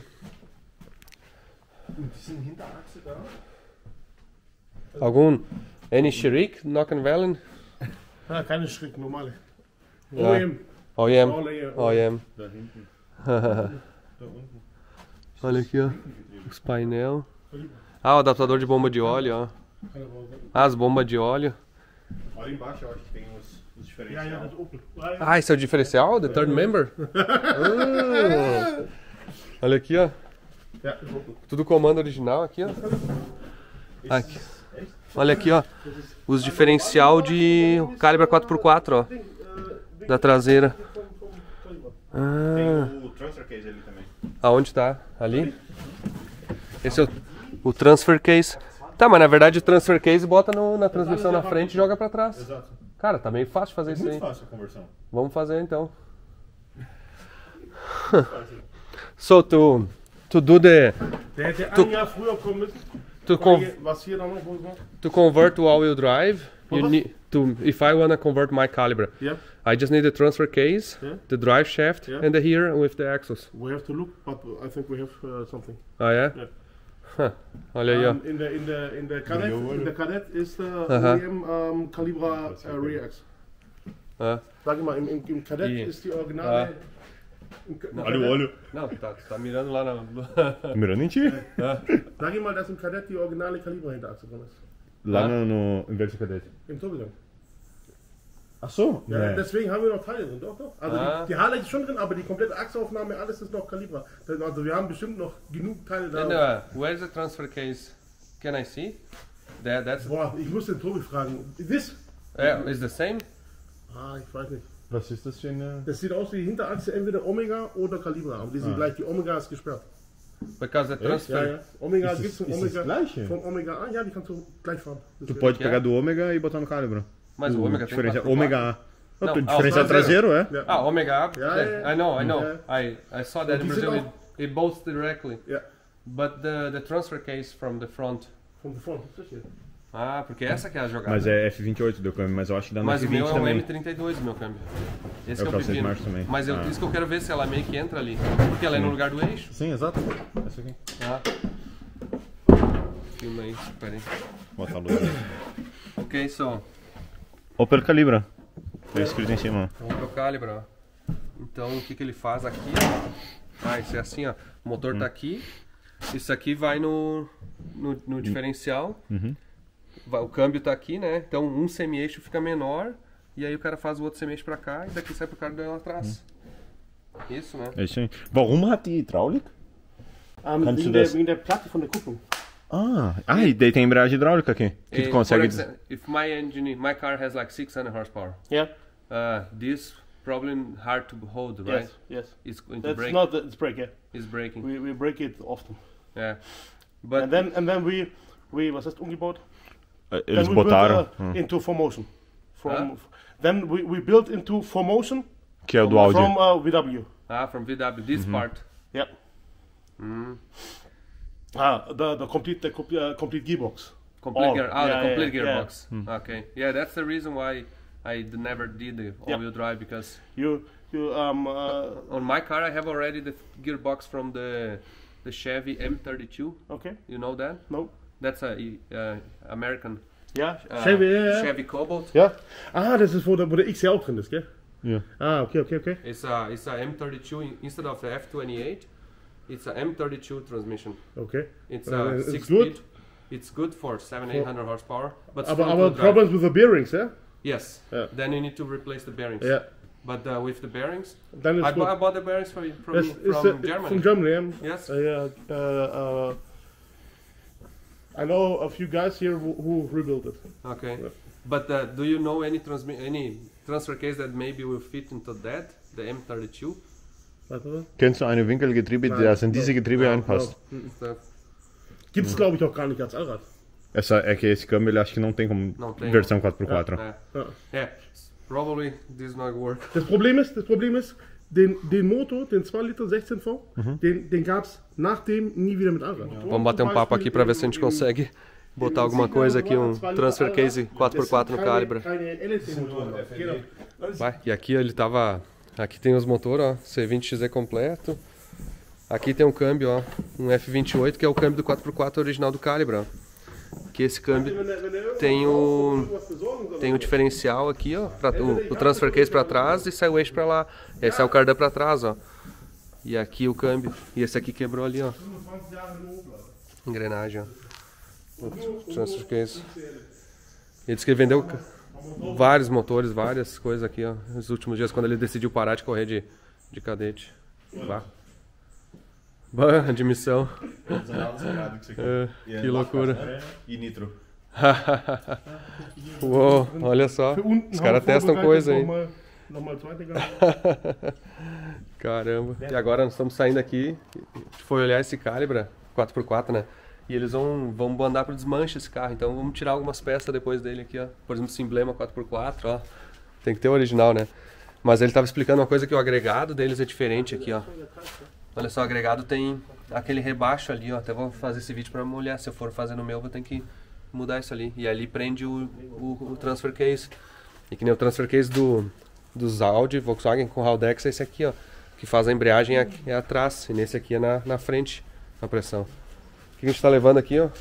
Algum Any Schrick, Nockenwellen? Ah, keine Schritt, normale. Ja. O E M. O E M. Olha O E M. Da hinten. Hahaha. Olha aqui, ó. Os painel. Ah, o adaptador de bomba de óleo, ó. Ah, as bombas de óleo. Olha embaixo, eu acho que tem os, os Ja, ja, diferenciais. das Opel. Ah, ja. Ah, esse é o diferencial? The third member? Ah. Olha aqui, ó. Ja, das Opel. Tudo comando original aqui, ó. Aqui. Olha aqui, ó. Os diferencial de Calibra quatro por quatro, ó. Da traseira. Ah. Tem o transfer case ali também. Aonde tá? Ali? Esse é o, o transfer case. Tá, mas na verdade o transfer case bota no- na transmissão na frente e joga pra trás. Exato. Cara, tá meio fácil de fazer É isso muito aí. fácil a conversão. Vamos fazer então. So to to do the Der hätte Du- ein Jahr früher kommen müssen. to con Kollege, was hier dann noch? Wo ist noch? to convert to all-wheel drive, you What? need to if I wanna convert my Calibra, Yeah, I just need the transfer case, Yeah. the drive shaft, Yeah. and the here with the axles. we have to look, but I think we have uh, something. Ah, é? Yeah. Huh. Olha aí, ó. Um, in the in the in the cadet, in the cadet is the Aha. O E M um, Calibra uh, rear axle. Ah. Sag ich mal, im, im, im Kadett Die- ist die Originale. Ah. Im, Ka- im Olha o Kadett- olho. Não, tá, tá mirando lá na. Mirando em ti. Sag ich mal, dass im Kadett die originale Kaliberhinterachse drin ist. Lá Ah. no, no Inverso Cadete. Im Turbulent. Ach so? Ja, Nee. deswegen haben wir noch Teile drin, doch, doch. Also Ah. die, die Haarlage ist schon drin, aber die komplette Achseaufnahme, alles ist noch Kalibra. Also wir haben bestimmt noch genug Teile da. And uh, where's the transfer case? Can I see? That that's Boah, ich muss den Tobi fragen. This? uh, is the same. Ah, ich weiß nicht. Was ist das für eine... Das sieht aus wie die Hinterachse entweder Omega oder Calibra, aber die sind Ah. gleich. Die Omega ist gesperrt. Because the transfer. Ja, ja. Omega Ist gibt es das- vom ist das Omega. Gleiche? Vom Omega A, ja, die kannst du gleich fahren. Das Tu wär- pode que pegar é? do Ômega e botar no Calibra. Mas o Ômega tem Diferencial. quatro por Ômega quatro. A. Não, Não, ah, o diferencial traseiro. traseiro, é? Ja. Ah, Omega up. Yeah, that- yeah, I know, I know. yeah. I I saw that in die sind Brazil. It, auch- it bolts directly. Ja, But the the transfer case from the front. von vorne. Das ist hier. Ah, porque essa que é a jogada. Mas é F vinte e oito do câmbio, mas eu acho que dá no Mas F o meu vinte é um também. M trinta e dois, o meu câmbio. Esse É que o é o calçado de pepino. marcha também. Mas eu, Ah. isso que eu quero ver se ela meio que entra ali. Porque ela é no lugar do eixo. Sim, exato. Essa aqui. Ah. Filma aí, peraí. Botar a luz. Ok, so. Opel Calibra. Tá escrito em cima. Vamos pro Calibra, ó. Então o que, que ele faz aqui, ó. Ah, isso é assim, ó. O motor Hum. tá aqui. Isso aqui vai no, no, no diferencial. Uhum. Vai- o câmbio tá aqui, né? Então um semi-eixo fica menor e aí o cara faz o outro semente pra cá e daqui sai pro cardan lá atrás. Hum. Isso, né? É isso aí. Warum hat die Hydraulik? Um, Kannst du wegen, der, das- wegen der Platte von der Kupplung. Ah, ah, e daí tem embreagem hidráulica aqui. Que tu Eh, consegue... for example, if my engine, my car has like six hundred horsepower, Yeah. uh, this problem hard to hold, right? Yes. Yes. It's going to That's break. not. It's break. Yeah. It's breaking. We, we break it often. Yeah, but and then and then we we was heißt umgebaut? Eles Then we botaram... built, uh, into Formotion. From then we, we built into Formotion Que é o do áudio. from uh, V W. ah, from V W, this part. Yeah. Mm. Ah, the the complete the complete, uh, complete gearbox. Complete All. gear, ah, Yeah, the complete yeah, yeah. gearbox. Okay, yeah, that's the reason why I d- never did the all-wheel drive, because You you um uh, on my car I have already the gearbox from the the Chevy M thirty-two. okay. You know that? No. That's a uh, American Yeah. uh, Chevy. Yeah. yeah. Chevy Cobalt. Ja. Ah, das ist wo der wo der X ja auch drin ist, gell? Ja. Ah, okay, okay, okay. It's a it's a M thirty-two in, instead of the F twenty-eight. It's a M thirty-two transmission. Okay. It's Uh, a it's six good? speed. It's good for seven eight hundred horsepower. But Aber front aber wheel drive. problems with the bearings, yeah? Yes. Yeah. Then you need to replace the bearings. Yeah. But uh, with the bearings, Then it's I, bu- I good. bought the bearings from from, Das from ist uh, Germany. from Germany. Yeah. Yes. Uh, yeah. Uh, uh, I know a few guys here who, who rebuilt it. Okay. Yeah. But uh, do you know any transmi- any transfer case that maybe will fit into that, the M thirty-two? Warte mal. Kennst du eine Winkelgetriebe, das in diese Getriebe Não, einpasst? Stuff. Gibt's glaube ich auch gar nicht als Allrad. Essa, é que esse câmbio ele acho que não tem como Não tem. versão quatro por quatro. Yeah. Ja. Yeah. Probably this not work. Das Problem ist, das Problem ist, den, den Motor, den zwei Liter sechzehn V, den, den gab's nachdem nie wieder mit Allrad. Vamos bater um papo aqui para ver se a gente consegue botar alguma coisa aqui, um transfer case quatro por quatro no Calibra. Vai, e aqui ele tava. Aqui tem os motores, ó, C vinte X E completo. Aqui tem um câmbio, ó, um F vinte e oito, que é o câmbio do quatro por quatro original do Calibra, ó. Que esse câmbio tem o tem o diferencial aqui, ó, pra, o, o transfer case para trás e sai o eixo para lá. E aí sai o cardan para trás, ó. E aqui o câmbio. E esse aqui quebrou ali, ó. Engrenagem, ó. O transfer case. Ele disse que ele vendeu vários motores, várias coisas aqui, ó, nos últimos dias, quando ele decidiu parar de correr de, de cadete. Bah. Bah, admissão. É, que loucura. E nitro. Uou, olha só. Os caras testam coisa aí. Caramba. E agora nós estamos saindo aqui. A gente foi olhar esse Calibra quatro por quatro, né? E eles vão, vão mandar para desmanche esse carro. Então vamos tirar algumas peças depois dele aqui, ó. Por exemplo, esse emblema quatro por quatro, ó. Tem que ter o original, né? Mas ele estava explicando uma coisa, que o agregado deles é diferente aqui, ó. Olha só, o agregado tem aquele rebaixo ali, ó. Até vou fazer esse vídeo para molhar. Se eu for fazer no meu, vou ter que mudar isso ali. E ali prende o, o, o transfer case. E que nem o transfer case do, dos Audi, Volkswagen com Haldex é esse aqui, ó. Que faz a embreagem é, é atrás. E nesse aqui é na, na frente, a pressão. O que a gente tá levando aqui, ó?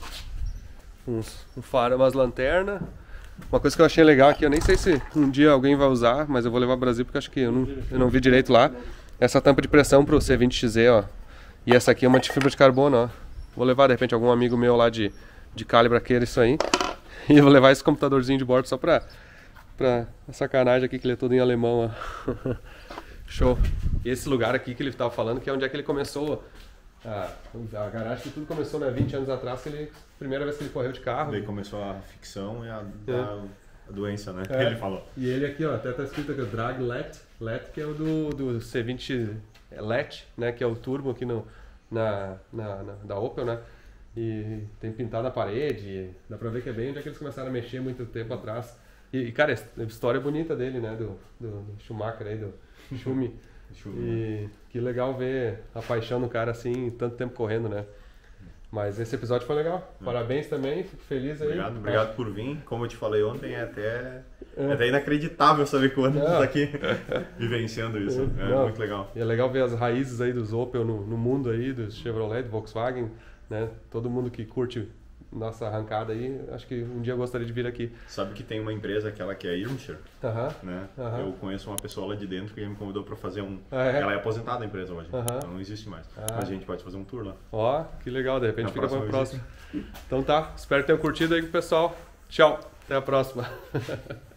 Uns, um faro, umas lanternas. Uma coisa que eu achei legal aqui, eu nem sei se um dia alguém vai usar, mas eu vou levar para o Brasil porque acho que eu não, eu não vi direito lá. Essa tampa de pressão pro C vinte X E, ó. E essa aqui é uma de fibra de carbono, ó. Vou levar de repente algum amigo meu lá de, de Calibra queira isso aí. E vou levar esse computadorzinho de bordo só pra, pra sacanagem aqui, que ele é todo em alemão, ó. Show. E esse lugar aqui que ele tava falando, que é onde é que ele começou. A, a garagem que tudo começou, né, vinte anos atrás, que ele, primeira vez que ele correu de carro. Daí começou a ficção e a, É. a, a doença, né? É. Ele falou. E ele aqui, ó, até tá escrito aqui, o Drag Let, Let, que é o do, do C vinte Let, né, que é o turbo aqui no, na, na, na, da Opel, né, e tem pintado na parede, e dá pra ver que é bem onde é que eles começaram a mexer muito tempo atrás. E, e cara, a história bonita dele, né, do, do Schumacher aí, do Schumi. E que legal ver a paixão do cara assim, tanto tempo correndo, né? Mas esse episódio foi legal. Parabéns também, fico feliz aí. Obrigado, obrigado por vir. Como eu te falei ontem, é até, é até inacreditável saber quando você está aqui vivenciando isso. É Não. muito legal. E é legal ver as raízes aí dos Opel no, no mundo aí, dos Chevrolet, do Volkswagen, né? Todo mundo que curte nossa arrancada aí, acho que um dia eu gostaria de vir aqui. Sabe que tem uma empresa, aquela que é a Irmscher, Aham. né? Aham. Eu conheço uma pessoa lá de dentro que me convidou para fazer um... Ah, é? Ela é aposentada da empresa hoje, Aham. então não existe mais. Ah. Mas a gente pode fazer um tour lá. Ó, que legal, de repente Na fica para o próxima próximo. Então tá, espero que tenham curtido aí com o pessoal. Tchau, até a próxima.